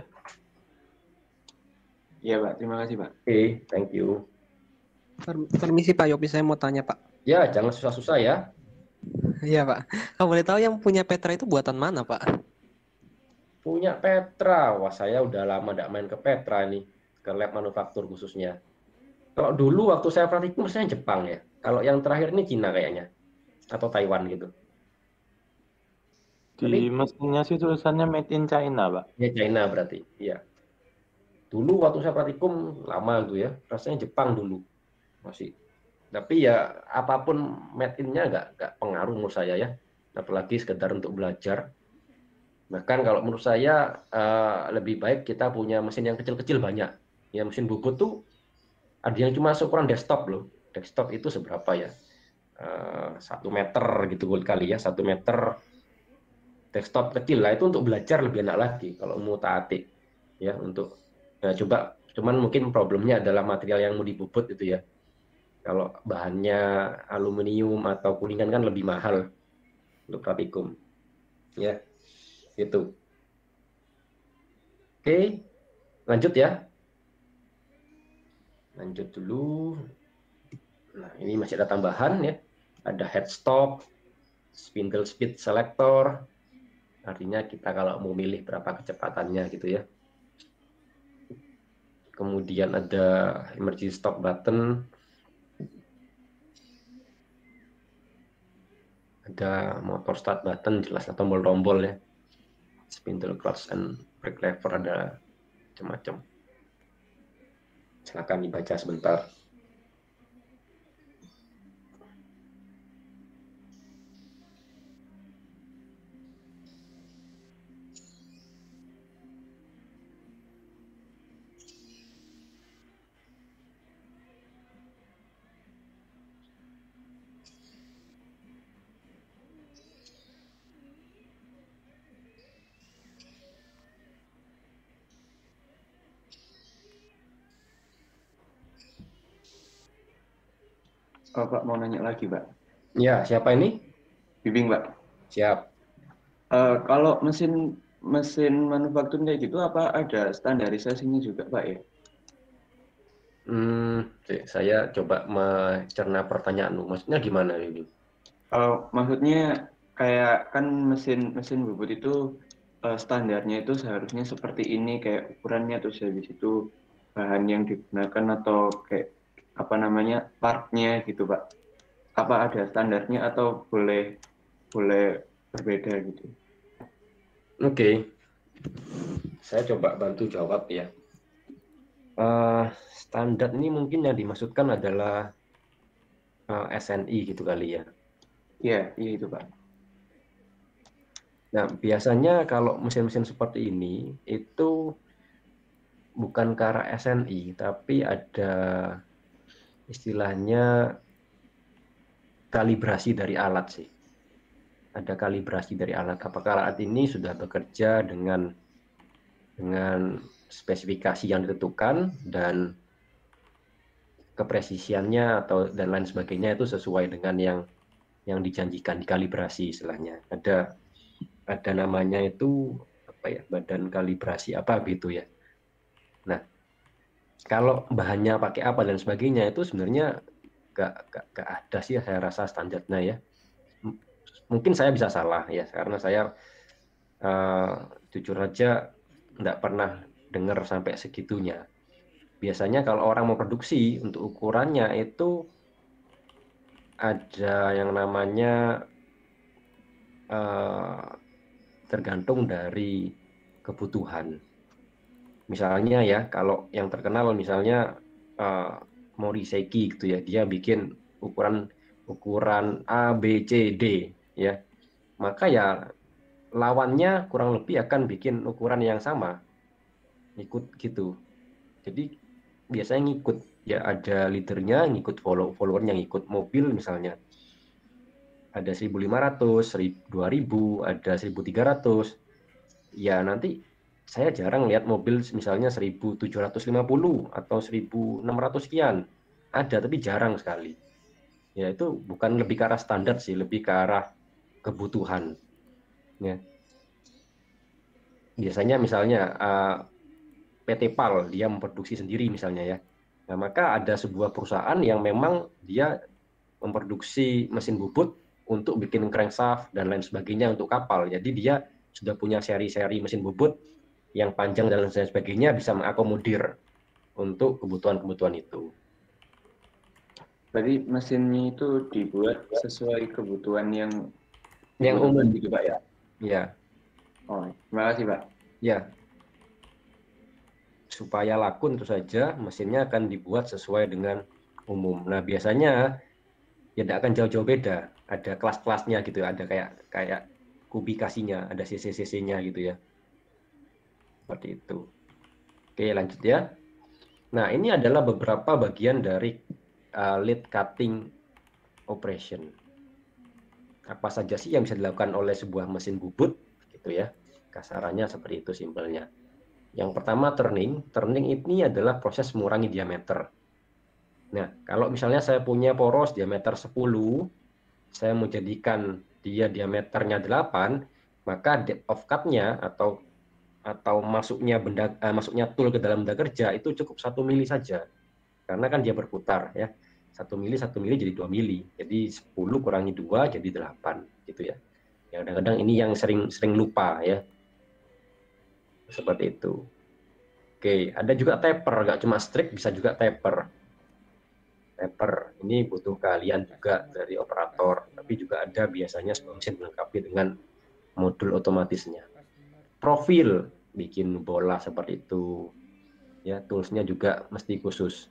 Iya Pak, terima kasih Pak. Oke, okay, thank you. Permisi Pak Yopi, saya mau tanya Pak. Ya, jangan susah-susah ya. Iya Pak. Kalau boleh tahu yang punya Petra itu buatan mana Pak? Punya Petra, wah saya udah lama nggak main ke Petra nih, ke lab manufaktur khususnya. Kalau dulu waktu saya praktikum saya Jepang ya. Kalau yang terakhir ini Cina kayaknya, atau Taiwan gitu. Di Tapi, mesinnya sih tulisannya made in China, Pak. Ya China berarti, iya. Dulu waktu saya praktikum lama gitu ya, rasanya Jepang dulu masih. Tapi ya apapun made in-nya nggak nggak pengaruh menurut saya ya, apalagi sekedar untuk belajar. Bahkan kalau menurut saya uh, lebih baik kita punya mesin yang kecil-kecil banyak. Ya mesin bubut tuh ada yang cuma seukuran desktop loh. Desktop itu seberapa ya? Uh, satu meter gitu kali ya, satu meter desktop kecil lah, itu untuk belajar lebih enak lagi kalau mau tatik ya untuk nah, coba cuman mungkin problemnya adalah material yang mau dibubut itu ya. Kalau bahannya aluminium atau kuningan kan lebih mahal untuk praktikum ya itu. Oke, lanjut ya, lanjut dulu. Nah ini masih ada tambahan ya, ada headstop, spindle speed selector. Artinya kita kalau mau milih berapa kecepatannya gitu ya. Kemudian ada emergency stop button. Ada motor start button, jelas tombol-tombol ya. Spindle clutch and brake lever ada macam-macam. Silakan dibaca sebentar. Oh Pak, mau nanya lagi Pak. Ya, siapa ini? Bibing Pak. Siap. Eh, kalau mesin mesin manufaktur kayak gitu apa ada standarisasinya juga Pak ya? Hmm, oke, saya coba mencerna pertanyaanmu. Maksudnya gimana ini? Eh, maksudnya kayak kan mesin mesin bubut itu eh, standarnya itu seharusnya seperti ini kayak ukurannya terus habis itu bahan yang digunakan atau kayak apa namanya partnya gitu Pak. Apa ada standarnya atau boleh boleh berbeda gitu? Oke, saya coba bantu jawab ya. Eh, standar ini mungkin yang dimaksudkan adalah eh, S N I gitu kali ya. Iya, iya itu Pak. Nah, biasanya kalau mesin-mesin seperti ini itu bukan ke arah S N I, tapi ada istilahnya kalibrasi dari alat sih. Ada kalibrasi dari alat. Apakah alat ini sudah bekerja dengan dengan spesifikasi yang ditentukan dan kepresisiannya atau dan lain sebagainya itu sesuai dengan yang yang dijanjikan, dikalibrasi istilahnya. Ada ada namanya itu apa ya, badan kalibrasi apa gitu ya. Nah, kalau bahannya pakai apa dan sebagainya itu sebenarnya gak, gak, gak ada sih saya rasa standarnya ya. M- Mungkin saya bisa salah ya, karena saya uh, jujur aja nggak pernah dengar sampai segitunya. Biasanya kalau orang mau produksi untuk ukurannya itu ada yang namanya uh, tergantung dari kebutuhan. Misalnya ya, kalau yang terkenal misalnya uh, Moriseki gitu ya, dia bikin ukuran ukuran A, B, C, D ya. Maka ya lawannya kurang lebih akan bikin ukuran yang sama, ikut gitu. Jadi biasanya ngikut ya, ada leadernya ngikut, follow followernya ngikut. Mobil misalnya ada seribu lima ratus, dua ribu, ada seribu tiga ratus. Ya nanti saya jarang lihat mobil misalnya seribu tujuh ratus lima puluh atau seribu enam ratus sekian. Ada tapi jarang sekali. Ya itu bukan lebih ke arah standar sih, lebih ke arah kebutuhan. Ya. Biasanya misalnya uh, P T PAL dia memproduksi sendiri misalnya ya. Nah, maka ada sebuah perusahaan yang memang dia memproduksi mesin bubut untuk bikin crankshaft dan lain sebagainya untuk kapal. Jadi dia sudah punya seri-seri mesin bubut yang panjang dan lain sebagainya, bisa mengakomodir untuk kebutuhan-kebutuhan itu. Berarti mesinnya itu dibuat sesuai kebutuhan yang Yang umum gitu Pak ya? Ya, Oh, terima kasih Pak. ya. Supaya laku tentu saja mesinnya akan dibuat sesuai dengan umum. Nah, biasanya ya tidak akan jauh-jauh beda. Ada kelas-kelasnya gitu, ada kayak kayak kubikasinya, ada C C C C-nya gitu ya. Seperti itu. Oke, lanjut ya. Nah, ini adalah beberapa bagian dari uh, lead cutting operation. Apa saja sih yang bisa dilakukan oleh sebuah mesin bubut gitu ya. Kasarannya seperti itu simpelnya. Yang pertama turning. Turning ini adalah proses mengurangi diameter. Nah, kalau misalnya saya punya poros diameter sepuluh, saya mau jadikan dia diameternya delapan, maka depth of cut-nya atau atau masuknya benda eh, masuknya tool ke dalam benda kerja itu cukup satu mili saja. Karena kan dia berputar ya. Satu mili, satu mili jadi dua mili. Jadi sepuluh kurangi dua jadi delapan gitu ya. Ya kadang-kadang ini yang sering sering lupa ya. Seperti itu. Oke, ada juga taper, nggak cuma strict, bisa juga taper. Taper ini butuh keahlian juga dari operator, tapi juga ada biasanya sebuah mesin dilengkapi dengan modul otomatisnya. Profil, bikin bola seperti itu. Ya, toolsnya juga mesti khusus.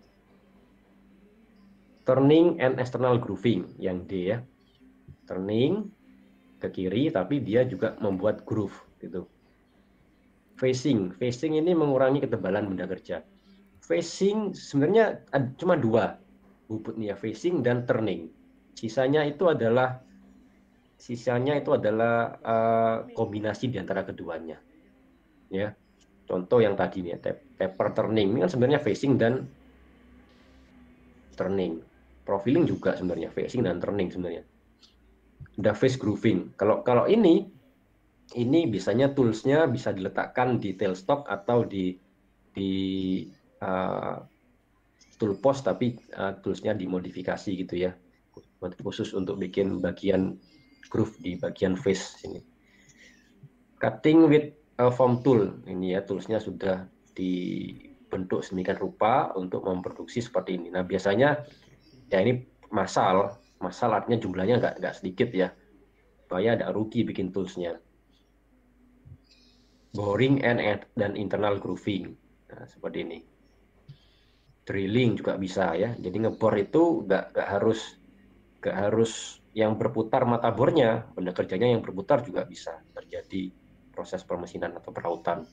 Turning and external grooving, yang D ya. Turning ke kiri, tapi dia juga membuat groove gitu. Facing, facing ini mengurangi ketebalan benda kerja. Facing sebenarnya cuma dua bubutnya, facing dan turning. Sisanya itu adalah sisanya itu adalah uh, kombinasi di antara keduanya. Ya, contoh yang tadi nih, taper turning ini kan sebenarnya facing dan turning. Profiling juga sebenarnya facing dan turning sebenarnya. ada face grooving. Kalau kalau ini ini biasanya toolsnya bisa diletakkan di tailstock atau di di uh, tool post, tapi uh, toolsnya dimodifikasi gitu ya, khusus untuk bikin bagian groove di bagian face sini. Cutting with a foam tool, ini ya toolsnya sudah dibentuk sedemikian rupa untuk memproduksi seperti ini. Nah biasanya ya ini massal, massal artinya jumlahnya nggak nggak sedikit ya, supaya ada rugi bikin toolsnya. Boring and dan internal grooving, nah, seperti ini. Drilling juga bisa ya, jadi ngebor itu nggak nggak harus nggak harus yang berputar mata bornya, benda kerjanya yang berputar juga bisa terjadi proses permesinan atau perautan.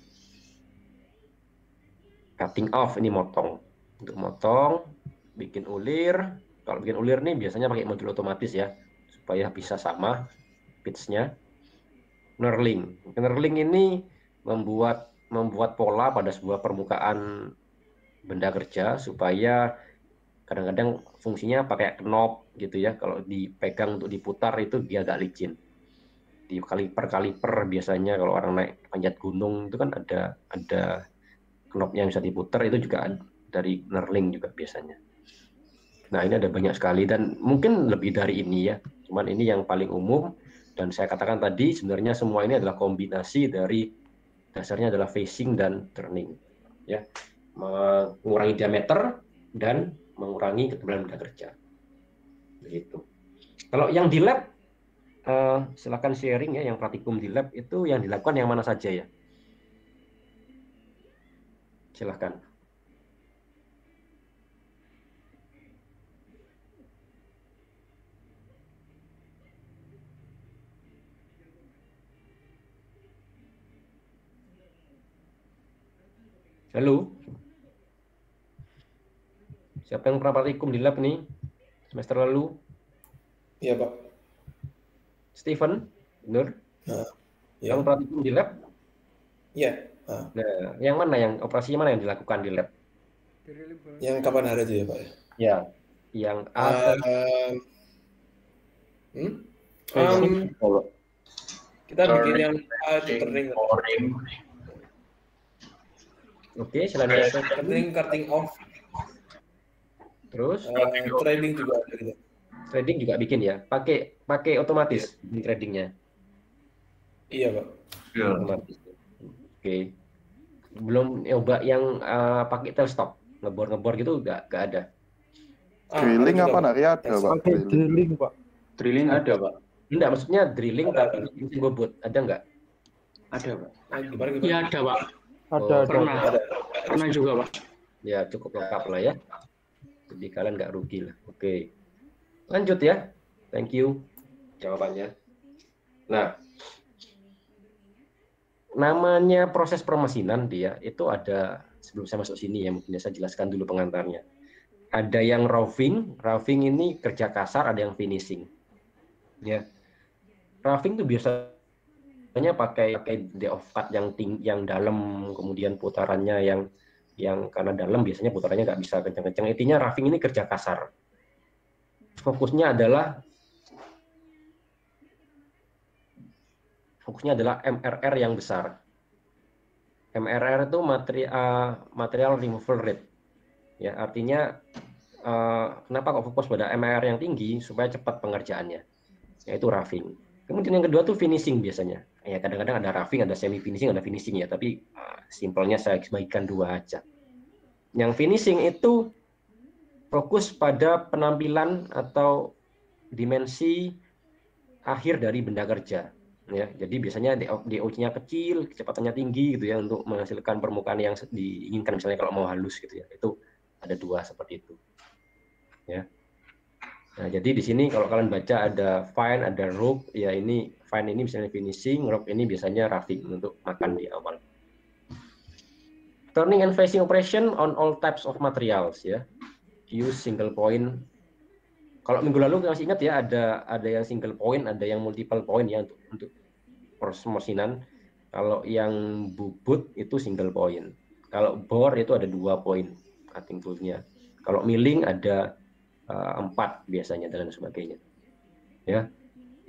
Cutting off, ini motong, untuk motong, bikin ulir. Kalau bikin ulir nih biasanya pakai modul otomatis ya, supaya bisa sama pitch-nya. Knurling, knurling ini membuat membuat pola pada sebuah permukaan benda kerja supaya kadang-kadang fungsinya pakai knob gitu ya, kalau dipegang untuk diputar itu dia agak licin. Di kaliper-kaliper biasanya kalau orang naik panjat gunung itu kan ada ada knobnya yang bisa diputar, itu juga dari knurling juga biasanya. Nah ini ada banyak sekali dan mungkin lebih dari ini ya, cuman ini yang paling umum. Dan saya katakan tadi sebenarnya semua ini adalah kombinasi dari dasarnya adalah facing dan turning ya, mengurangi diameter dan mengurangi ketebalan benda kerja. Begitu. Kalau yang di lab uh, silakan sharing ya, yang praktikum di lab itu yang dilakukan yang mana saja ya? Silahkan. Halo. Siapa yang pernah praktikum di lab nih semester lalu? Iya, Pak. Steven, Nur? Nah, ya. Yang praktikum di lab? Iya. Nah. Nah, yang mana yang operasi mana yang dilakukan di lab? Yang kapan hari itu ya, Pak? Ya, yang ada. Uh, hmm? um, kita bikin yang uh, turning. Oke, selain turning, cutting off. Terus uh, trading juga ada gitu. Trading juga bikin ya? Pakai pakai otomatis di tradingnya? Iya, Pak. Ya. Otomatis. Oke. Belum nyoba yang uh, pakai tailstock, ngebor-ngebor gitu nggak nggak ada. Ah, drilling apa nari ada, Pak? Pakai drilling, Pak. Drilling ada, Pak. Enggak, maksudnya drilling tapi mesin bobot, ada nggak? Ada, Pak. Ah, gimana, gimana? Iya ada, Pak. Ada, Oh, ada. Pernah. Ada. Pernah juga, Pak. Ya cukup lengkap lah ya. Jadi kalian nggak rugi lah. Oke. Lanjut ya. Thank you jawabannya. Nah, namanya proses permesinan dia itu ada, sebelum saya masuk sini ya mungkin saya jelaskan dulu pengantarnya. Ada yang roughing, roughing ini kerja kasar, ada yang finishing. Ya. Roughing itu biasanya pakai pakai day of cut yang tinggi, yang dalam, kemudian putarannya yang yang karena dalam biasanya putarannya nggak bisa kencang-kencang. Intinya roughing ini kerja kasar. Fokusnya adalah fokusnya adalah M R R yang besar. M R R itu material uh, material removal rate. Ya, artinya uh, kenapa kok fokus pada M R R yang tinggi supaya cepat pengerjaannya. Yaitu roughing. Kemudian yang kedua tuh finishing biasanya. Ya kadang-kadang ada roughing, ada semi finishing, ada finishing ya, tapi uh, simpelnya saya bagikan dua aja. Yang finishing itu fokus pada penampilan atau dimensi akhir dari benda kerja. Ya, jadi biasanya D O C-nya kecil, kecepatannya tinggi gitu ya untuk menghasilkan permukaan yang diinginkan, misalnya kalau mau halus gitu ya. Itu ada dua seperti itu. Ya. Nah, jadi di sini kalau kalian baca ada fine, ada rough, ya ini fine ini misalnya finishing, rough ini biasanya roughing untuk makan di awal. Turning and facing operation on all types of materials ya. Use single point. Kalau minggu lalu masih ingat ya, ada ada yang single point, ada yang multiple point ya untuk untuk proses mesinan. Kalau yang bubut itu single point. Kalau bore itu ada dua point cutting tool-nya. Kalau milling ada uh, empat biasanya dan sebagainya. Ya.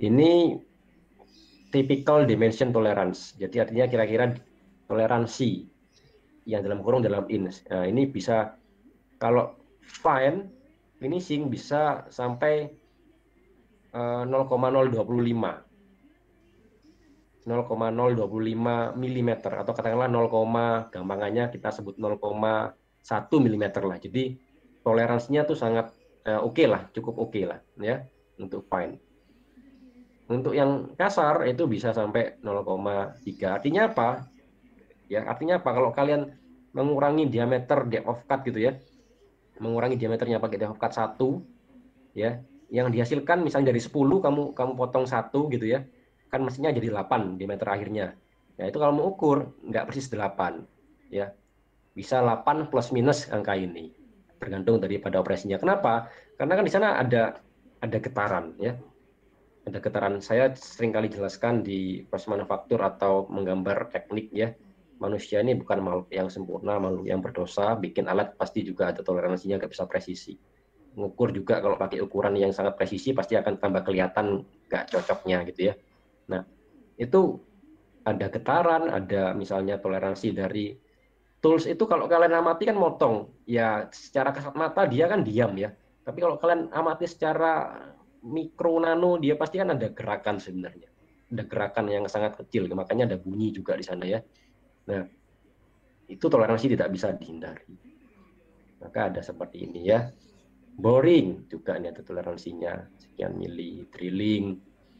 Ini typical dimension tolerance. Jadi artinya kira-kira toleransi yang dalam kurung dalam ins. Nah, ini bisa kalau fine finishing bisa sampai uh, nol koma nol dua lima nol koma nol dua lima milimeter atau katakanlah nol, gampangannya kita sebut nol koma satu milimeter lah. Jadi toleransinya tuh sangat uh, oke okay lah, cukup oke okay lah ya untuk fine. Untuk yang kasar itu bisa sampai nol koma tiga. Artinya apa? Ya, artinya apa? Kalau kalian mengurangi diameter depth of cut gitu ya, mengurangi diameternya pakai depth of cut satu, ya, yang dihasilkan misalnya dari sepuluh kamu kamu potong satu gitu ya, kan mestinya jadi delapan diameter akhirnya. Ya itu kalau mau ukur nggak persis delapan, ya, bisa delapan plus minus angka ini, tergantung daripada operasinya. Kenapa? Karena kan di sana ada ada getaran, ya. Ada getaran. Saya sering kali jelaskan di proses manufaktur atau menggambar teknik ya, manusia ini bukan makhluk yang sempurna, makhluk yang berdosa. Bikin alat pasti juga ada toleransinya, nggak bisa presisi. Mengukur juga kalau pakai ukuran yang sangat presisi pasti akan tambah kelihatan nggak cocoknya gitu ya. Nah itu ada getaran, ada misalnya toleransi dari tools itu. Kalau kalian amati kan motong ya, secara kasat mata dia kan diam ya, tapi kalau kalian amati secara mikro nano dia pasti kan ada gerakan sebenarnya, ada gerakan yang sangat kecil, makanya ada bunyi juga di sana ya. Nah itu toleransi tidak bisa dihindari, maka ada seperti ini ya. Boring juga ini ada toleransinya sekian mili, drilling,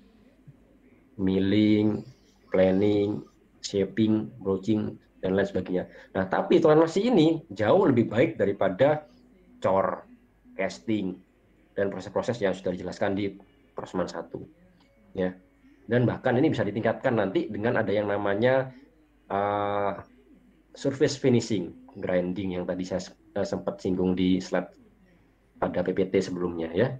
milling, planning, shaping, broaching dan lain sebagainya. Nah tapi toleransi ini jauh lebih baik daripada cor, casting dan proses-proses yang sudah dijelaskan di Prosman satu ya. Dan bahkan ini bisa ditingkatkan nanti dengan ada yang namanya uh, surface finishing, grinding yang tadi saya uh, sempat singgung di slide pada P P T sebelumnya ya.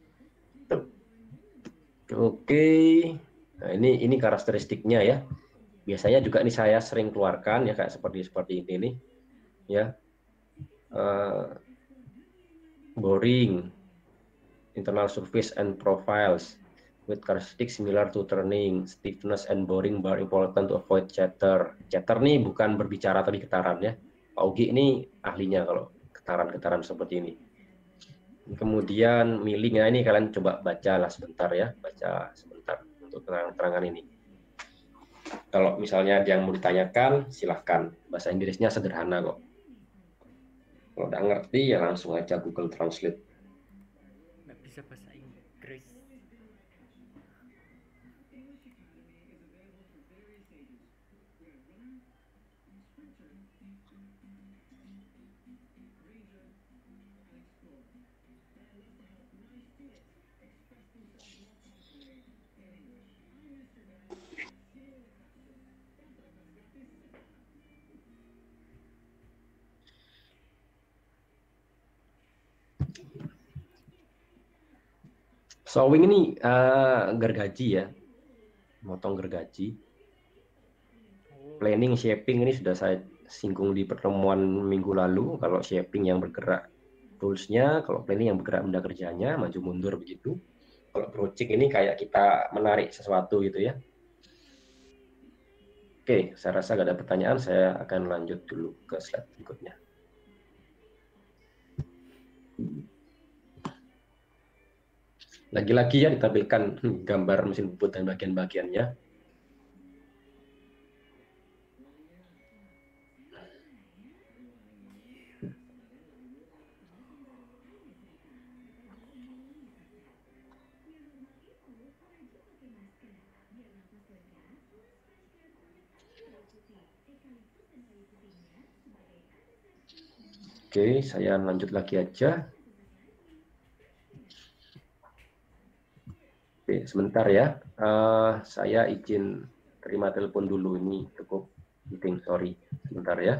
Oke, nah ini ini karakteristiknya ya. Biasanya juga ini saya sering keluarkan ya, kayak seperti seperti ini nih ya. Uh, boring, internal surface and profiles with characteristics similar to turning, stiffness and boring bar important to avoid chatter. Chatter nih bukan berbicara tadi getaran ya. Pak Ugi ini ahlinya kalau getaran-getaran seperti ini. Kemudian milling, nah ini kalian coba baca lah sebentar ya, baca sebentar untuk terang-terangan ini. Kalau misalnya ada yang mau ditanyakan, silahkan. Bahasa Inggrisnya sederhana kok. Kalau nggak ngerti ya langsung aja Google Translate. Nggak bisa bahasa Inggris. Sewing ini uh, gergaji ya, motong gergaji. Planning, shaping ini sudah saya singgung di pertemuan minggu lalu. Kalau shaping yang bergerak toolsnya, kalau planning yang bergerak benda kerjanya, maju mundur begitu. Kalau broaching ini kayak kita menarik sesuatu gitu ya. Oke, saya rasa nggak ada pertanyaan, saya akan lanjut dulu ke slide berikutnya. Lagi-lagi ya ditampilkan gambar mesin bubut dan bagian-bagiannya. Oke, saya lanjut lagi aja. Oke, sebentar ya. Uh, saya izin terima telepon dulu, ini cukup penting, sorry. Sebentar ya.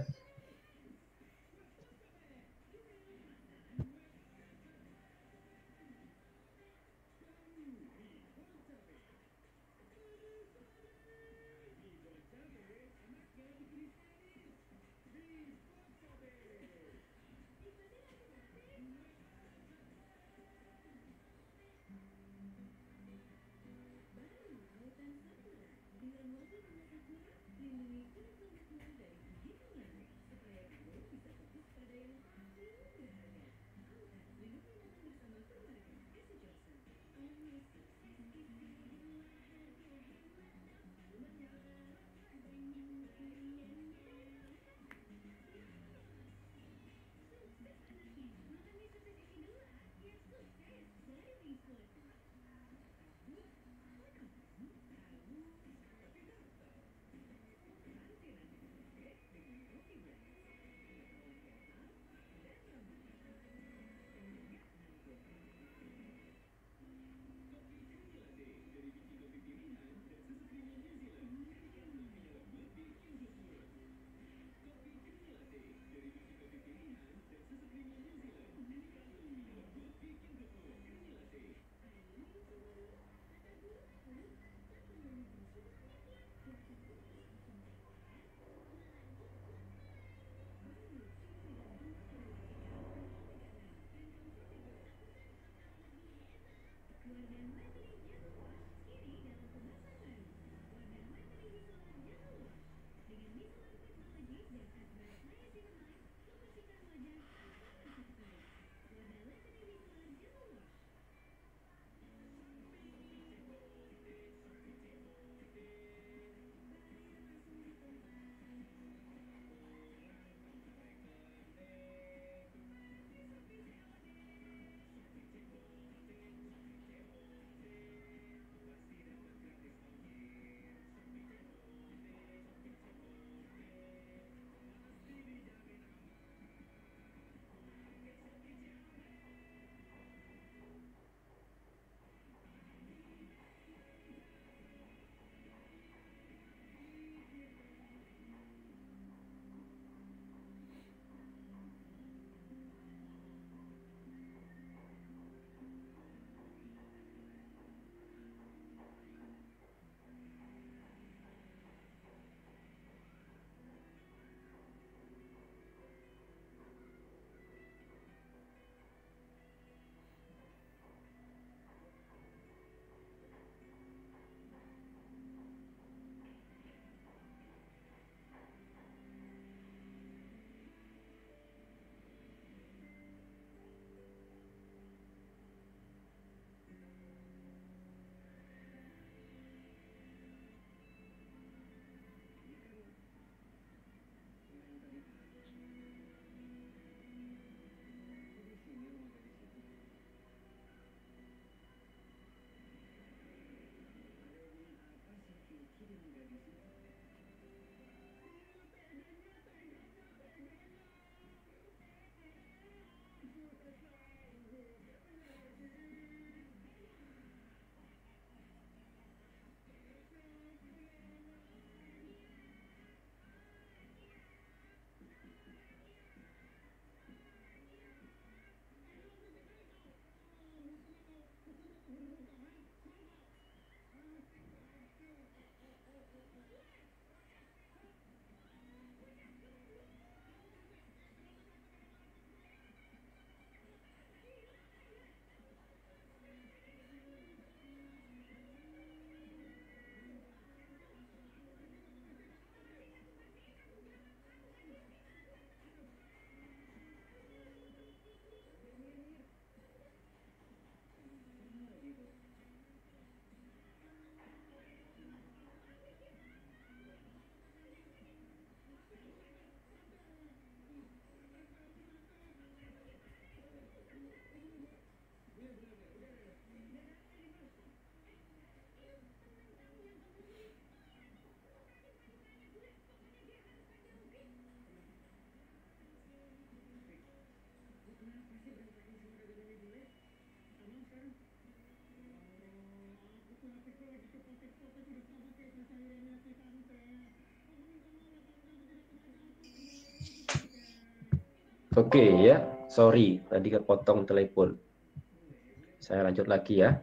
Oke ya, sorry tadi kepotong telepon. Saya lanjut lagi ya.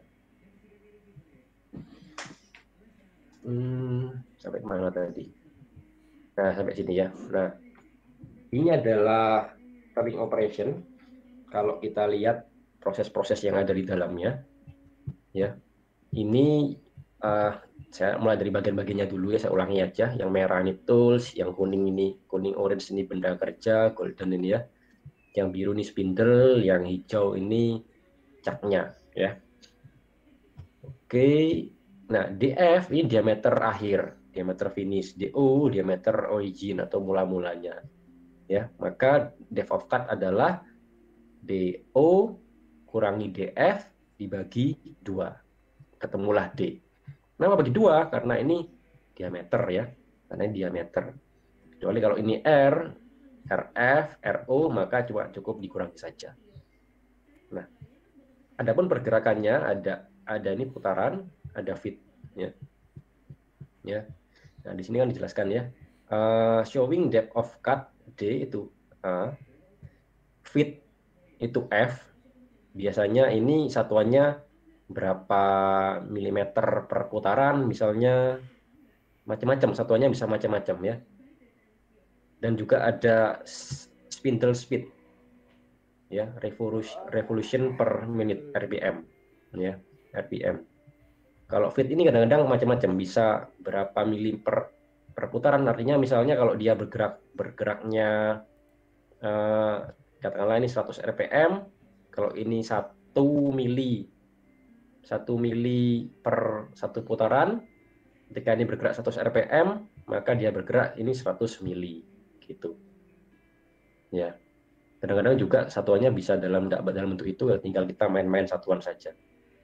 Hmm, sampai mana tadi? Nah, sampai sini ya. Nah, ini adalah running operation. Kalau kita lihat proses-proses yang ada di dalamnya, ya. Ini uh, saya mulai dari bagian-bagiannya dulu ya. Saya ulangi aja. Yang merah ini tools, yang kuning ini kuning orange ini benda kerja, golden ini ya. Yang biru ini spindle, yang hijau ini catnya ya. Oke. Nah, D F ini diameter akhir, diameter finish, D O diameter origin atau mula-mulanya. Ya, maka depth of cut adalah D O kurangi D F dibagi dua. Ketemulah D. Kenapa bagi dua? Karena ini diameter ya. Karena ini diameter. Kecuali kalau ini R, R F, R O, maka cuma cukup dikurangi saja. Nah, adapun pergerakannya ada ada ini putaran, ada feet ya. Ya. Nah, di sini kan dijelaskan ya. Uh, showing depth of cut D itu A, feet itu F. Biasanya ini satuannya berapa milimeter per putaran, misalnya macam-macam, satuannya bisa macam-macam ya. Dan juga ada spindle speed ya, revolution, revolution per minute R P M ya, R P M. Kalau feet ini kadang-kadang macam-macam, bisa berapa mili per, per putaran, artinya misalnya kalau dia bergerak bergeraknya eh, katakanlah ini seratus R P M, kalau ini satu mili satu mili per satu putaran, ketika ini bergerak seratus R P M, maka dia bergerak ini seratus mili gitu. Ya. Kadang-kadang juga satuannya bisa dalam dalam bentuk itu, tinggal kita main-main satuan saja.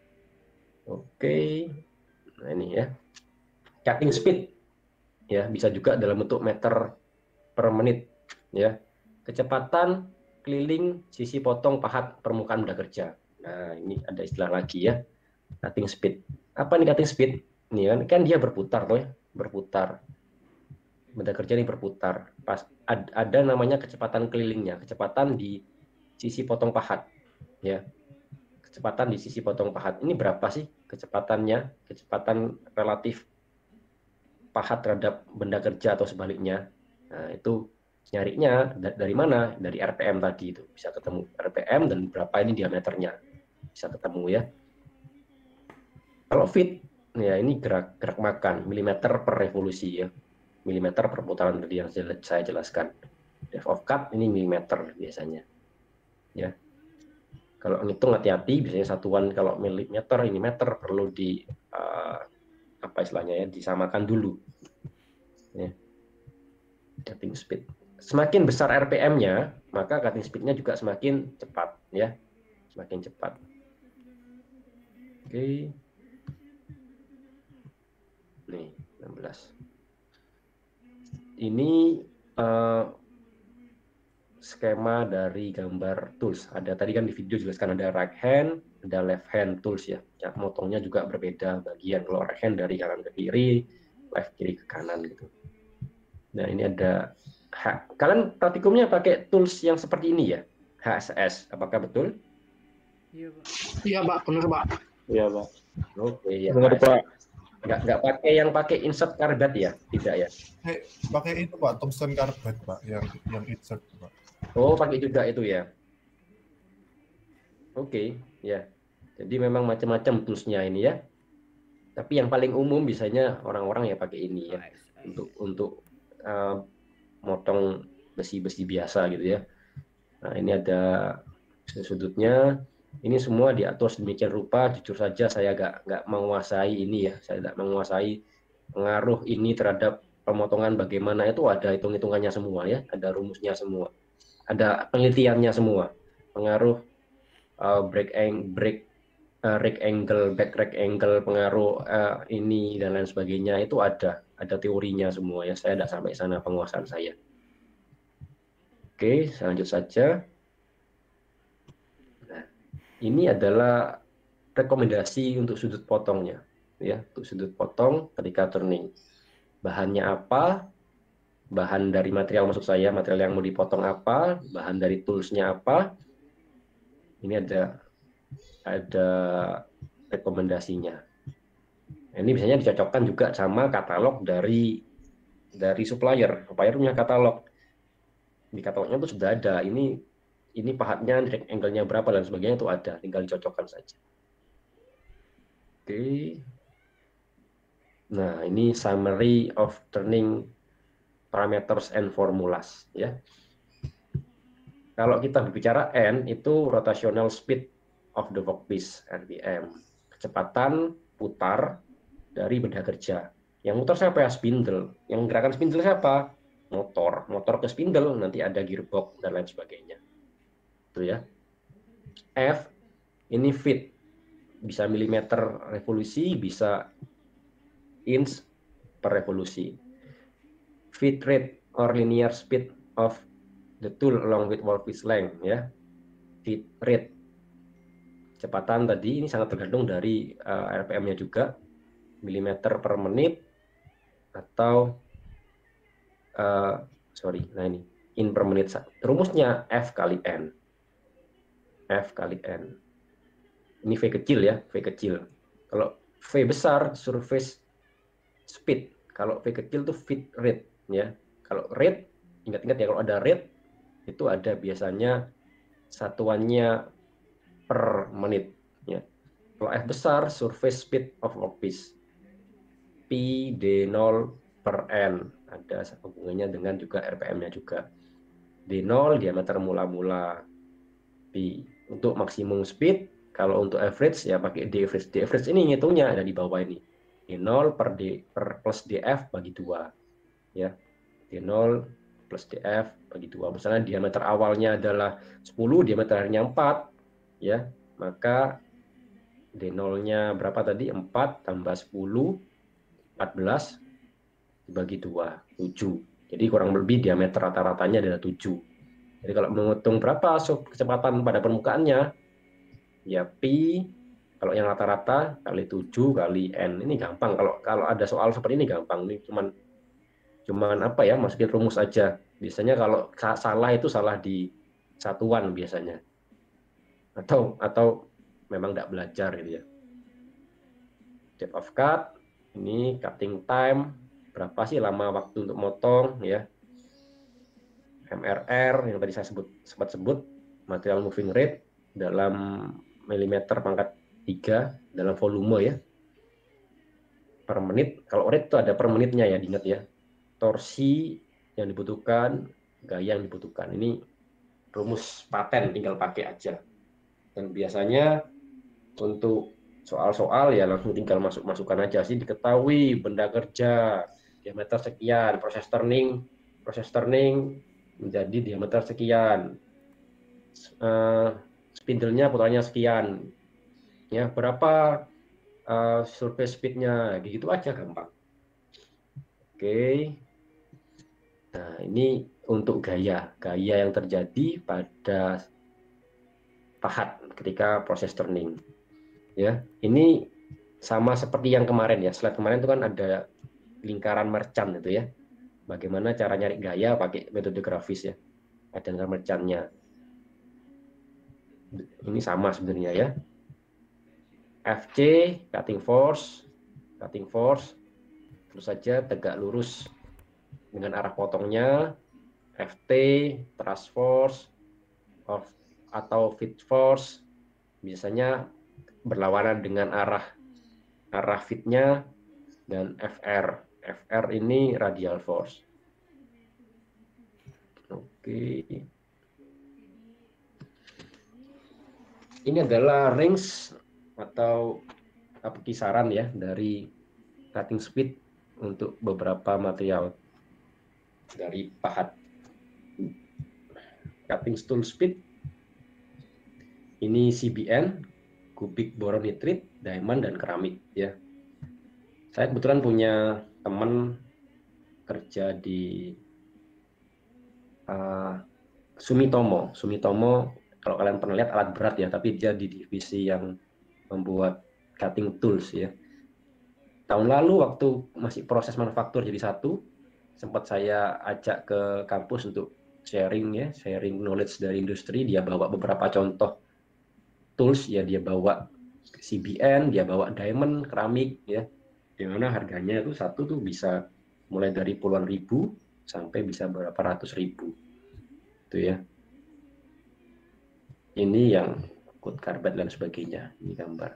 Oke. Nah, ini ya. Cutting speed ya, bisa juga dalam bentuk meter per menit ya. Kecepatan keliling sisi potong pahat permukaan benda kerja. Nah, ini ada istilah lagi ya. Cutting speed. Apa nih cutting speed? Ini kan kan dia berputar loh ya, berputar. Benda kerja ini berputar. Pas ad, ada namanya kecepatan kelilingnya, kecepatan di sisi potong pahat. Ya. Kecepatan di sisi potong pahat. Ini berapa sih kecepatannya? Kecepatan relatif pahat terhadap benda kerja atau sebaliknya. Nah, itu nyarinya dari mana? Dari R P M tadi itu. Bisa ketemu R P M dan berapa ini diameternya. Bisa ketemu ya. Kalau feet, ya ini gerak gerak makan, milimeter per revolusi ya. Milimeter per putaran tadi yang saya jelaskan. Depth of cut ini milimeter biasanya. Ya. Kalau ngitung hati-hati, biasanya satuan kalau milimeter ini meter perlu di uh, apa istilahnya ya, disamakan dulu. Ya. Cutting speed. Semakin besar R P M-nya, maka cutting speed-nya juga semakin cepat ya. Semakin cepat. Oke. Nih, enam belas. Ini uh, skema dari gambar tools. Ada tadi kan di video jelaskan ada right hand, ada left hand tools ya. Ya, motongnya juga berbeda bagian. Kalau right hand dari kanan ke kiri, left kiri ke kanan gitu. Nah, ini ada H. Kalian praktikumnya pakai tools yang seperti ini ya? H S S. Apakah betul? Iya, Pak. Iya, Pak. Benar, Pak. Iya, Pak. Oke, ya. Benar, Pak. Nggak nggak pakai yang pakai insert carbide ya? Tidak ya? Eh, pakai itu Pak, tungsten carbide Pak, yang yang insert Pak. Oh, pakai juga itu ya. Oke, ya. Jadi memang macam-macam toolsnya ini ya. Tapi yang paling umum biasanya orang-orang ya pakai ini ya. Untuk untuk uh, motong besi-besi biasa gitu ya. Nah, ini ada sudutnya. Ini semua diatur sedemikian rupa. Jujur saja saya nggak nggak menguasai ini ya. Saya tidak menguasai pengaruh ini terhadap pemotongan bagaimana, itu ada hitung-hitungannya semua ya. Ada rumusnya semua. Ada penelitiannya semua. Pengaruh uh, break ang break uh, rake angle, back rake angle, pengaruh uh, ini dan lain sebagainya itu ada. Ada teorinya semua ya. Saya tidak sampai sana penguasaan saya. Oke, saya lanjut saja. Ini adalah rekomendasi untuk sudut potongnya. ya, untuk sudut potong ketika turning. Bahannya apa? Bahan dari material, maksud saya material yang mau dipotong apa, bahan dari toolsnya apa. Ini ada ada rekomendasinya. Ini biasanya dicocokkan juga sama katalog dari dari supplier. Supplier punya katalog. Di katalognya itu sudah ada. Ini ini pahatnya, angle-nya berapa dan sebagainya itu ada. Tinggal dicocokkan saja. Oke. Nah, ini summary of turning parameters and formulas, ya. Kalau kita berbicara N, itu rotational speed of the workpiece, R P M. Kecepatan putar dari benda kerja. Yang muter siapa ya? Spindle. Yang gerakan spindle siapa? Motor. Motor ke spindle, nanti ada gearbox dan lain sebagainya. Itu ya. F, ini feet. Bisa milimeter revolusi, bisa inch per revolusi. Feet rate or linear speed of the tool along with workpiece length, ya. Feet rate. Kecepatan tadi ini sangat tergantung dari uh, R P M-nya juga, milimeter per menit atau uh, sorry, nah ini in per menit. Rumusnya F kali N. F kali N. Ini V kecil ya, V kecil. Kalau V besar surface speed, kalau V kecil tuh feet rate ya. Kalau rate, ingat-ingat ya, kalau ada rate itu ada biasanya satuannya per menit ya. Kalau F besar surface speed of workpiece, P D nol per N, ada hubungannya dengan juga R P M-nya juga. D nol diameter mula-mula, P untuk maksimum speed. Kalau untuk average ya pakai D average. D average ini ngitungnya ada di bawah ini. D nol per D per plus D F bagi dua. Ya. D nol plus D F bagi dua. Misalnya diameter awalnya adalah sepuluh, diameter akhirnya empat, ya. Maka D nol-nya berapa tadi? empat tambah sepuluh, empat belas dibagi dua, tujuh. Jadi kurang lebih diameter rata-ratanya adalah tujuh. Jadi kalau menghitung berapa kecepatan pada permukaannya, ya P kalau yang rata-rata kali tujuh kali N. Ini gampang, kalau kalau ada soal seperti ini gampang. Ini cuman cuman apa ya, masukin rumus aja. Biasanya kalau salah itu salah di satuan biasanya. Atau atau memang tidak belajar gitu ya. Depth of cut, ini cutting time, berapa sih lama waktu untuk motong ya. M R R yang tadi saya sebut sempat sebut, material moving rate dalam milimeter pangkat tiga dalam volume ya, per menit. Kalau rate itu ada per menitnya ya, diingat ya. Torsi yang dibutuhkan, gaya yang dibutuhkan. Ini rumus paten, tinggal pakai aja. Dan biasanya untuk soal-soal ya langsung tinggal masuk-masukkan aja sih. Diketahui benda kerja diameter sekian, proses turning proses turning menjadi diameter sekian, uh, spindle-nya putarannya sekian, ya berapa uh, surface speed-nya, gitu aja gampang. Oke, nah ini untuk gaya gaya yang terjadi pada pahat ketika proses turning, ya. Ini sama seperti yang kemarin ya, slide kemarin itu kan ada lingkaran merchant itu ya. Bagaimana cara nyari gaya pakai metode grafis ya, ada lingkaran merchantnya. Ini sama sebenarnya ya. F C cutting force, cutting force terus saja tegak lurus dengan arah potongnya. F T thrust force of atau feed force biasanya berlawanan dengan arah arah feednya. Dan F R F R ini radial force. Oke. Ini adalah range atau apa kisaran ya dari cutting speed untuk beberapa material dari pahat. Cutting tool speed ini C B N, kubik boron nitrit, diamond dan keramik ya. Saya kebetulan punya teman kerja di uh, Sumitomo. Sumitomo kalau kalian pernah lihat alat berat ya, tapi dia di divisi yang membuat cutting tools ya. Tahun lalu waktu masih proses manufaktur jadi satu, sempat saya ajak ke kampus untuk sharing ya, sharing knowledge dari industri. Dia bawa beberapa contoh tools ya, dia bawa C B N, dia bawa diamond, keramik ya, di mana harganya itu satu tuh bisa mulai dari puluhan ribu sampai bisa berapa ratus ribu itu ya. Ini yang code karbit dan sebagainya, ini gambar.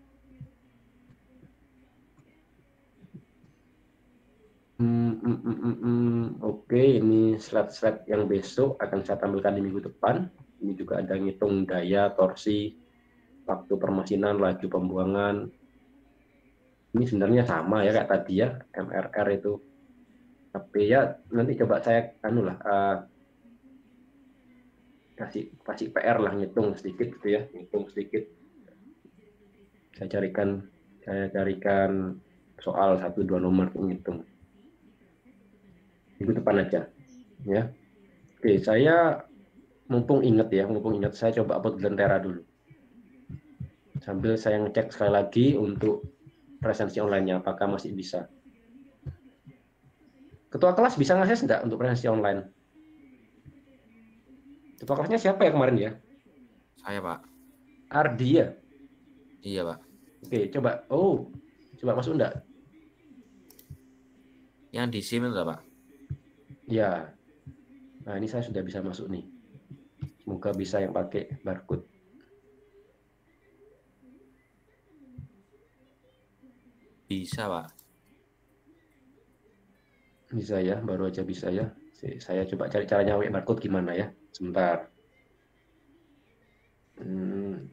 Hmm, hmm, hmm, hmm, hmm. Oke, ini slide-slide yang besok akan saya tampilkan di minggu depan. Ini juga ada ngitung daya, torsi, waktu permesinan, laju pembuangan. Ini sebenarnya sama ya kayak tadi ya, M R R itu. Tapi ya nanti coba saya anu lah, uh, kasih kasih P R lah, ngitung sedikit gitu ya, ngitung sedikit. Saya carikan saya carikan soal satu dua nomor ngitung. Minggu depan aja ya. Oke, saya mumpung ingat ya, mumpung ingat saya coba upload Glentera dulu. Sambil saya ngecek sekali lagi untuk presensi online-nya apakah masih bisa. Ketua kelas bisa ngakses enggak untuk presensi online? Ketua kelasnya siapa ya kemarin ya? Saya, Pak. Ardi ya? Iya, Pak. Oke, coba. Oh, coba masuk enggak? Yang di SIM itu, Pak? Ya. Nah, ini saya sudah bisa masuk nih. Semoga bisa yang pakai barcode. Bisa, Pak. Bisa ya, baru aja bisa ya. Saya coba cari caranya pakai barcode gimana ya. Sebentar. Hmm.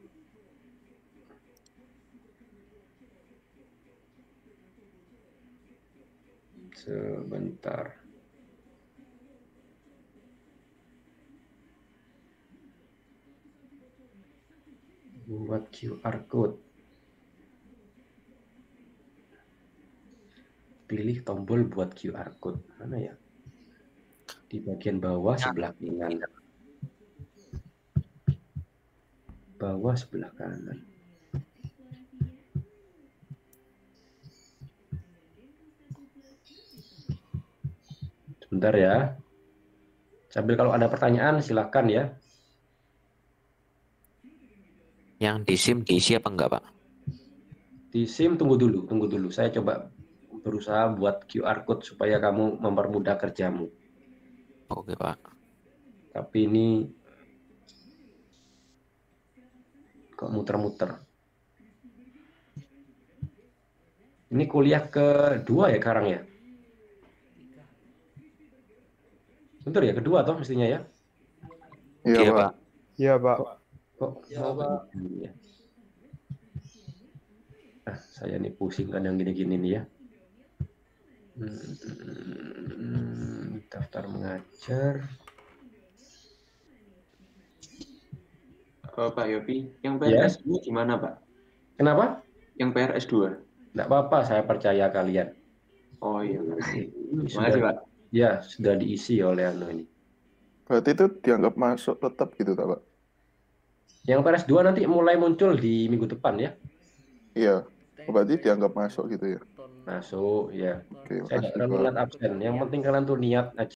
Sebentar. Buat Q R code. Pilih tombol buat Q R code. Mana ya? Di bagian bawah sebelah kanan. Bawah sebelah kanan. Sebentar ya. Sambil kalau ada pertanyaan silakan ya. Yang di SIM diisi apa enggak, Pak? Di SIM tunggu dulu, tunggu dulu. Saya coba berusaha buat Q R code supaya kamu mempermudah kerjamu. Oke, Pak. Tapi ini kok muter-muter. Ini kuliah kedua ya sekarang ya? Bentar ya, kedua toh mestinya ya? Iya, Pak. Iya, Pak. Kok Iya, Pak. ya? Ah, saya nih pusing kadang gini-gini nih ya. Hmm, daftar mengajar. Oh, Pak Yopi, yang P R Ya. S dua gimana, Pak? Kenapa? Yang P R S dua. Enggak apa-apa, saya percaya kalian. Oh iya. Ini Terima kasih, Pak. Ya, sudah diisi oleh anu ini. Berarti itu dianggap masuk tetap gitu, tak, Pak? Yang P R S dua nanti mulai muncul di minggu depan ya. Iya. Berarti dianggap masuk gitu ya. Masuk ya. Oke, Saya makasih, tidak terlalu Pak. niat absen. Yang penting kalian tuh niat aja.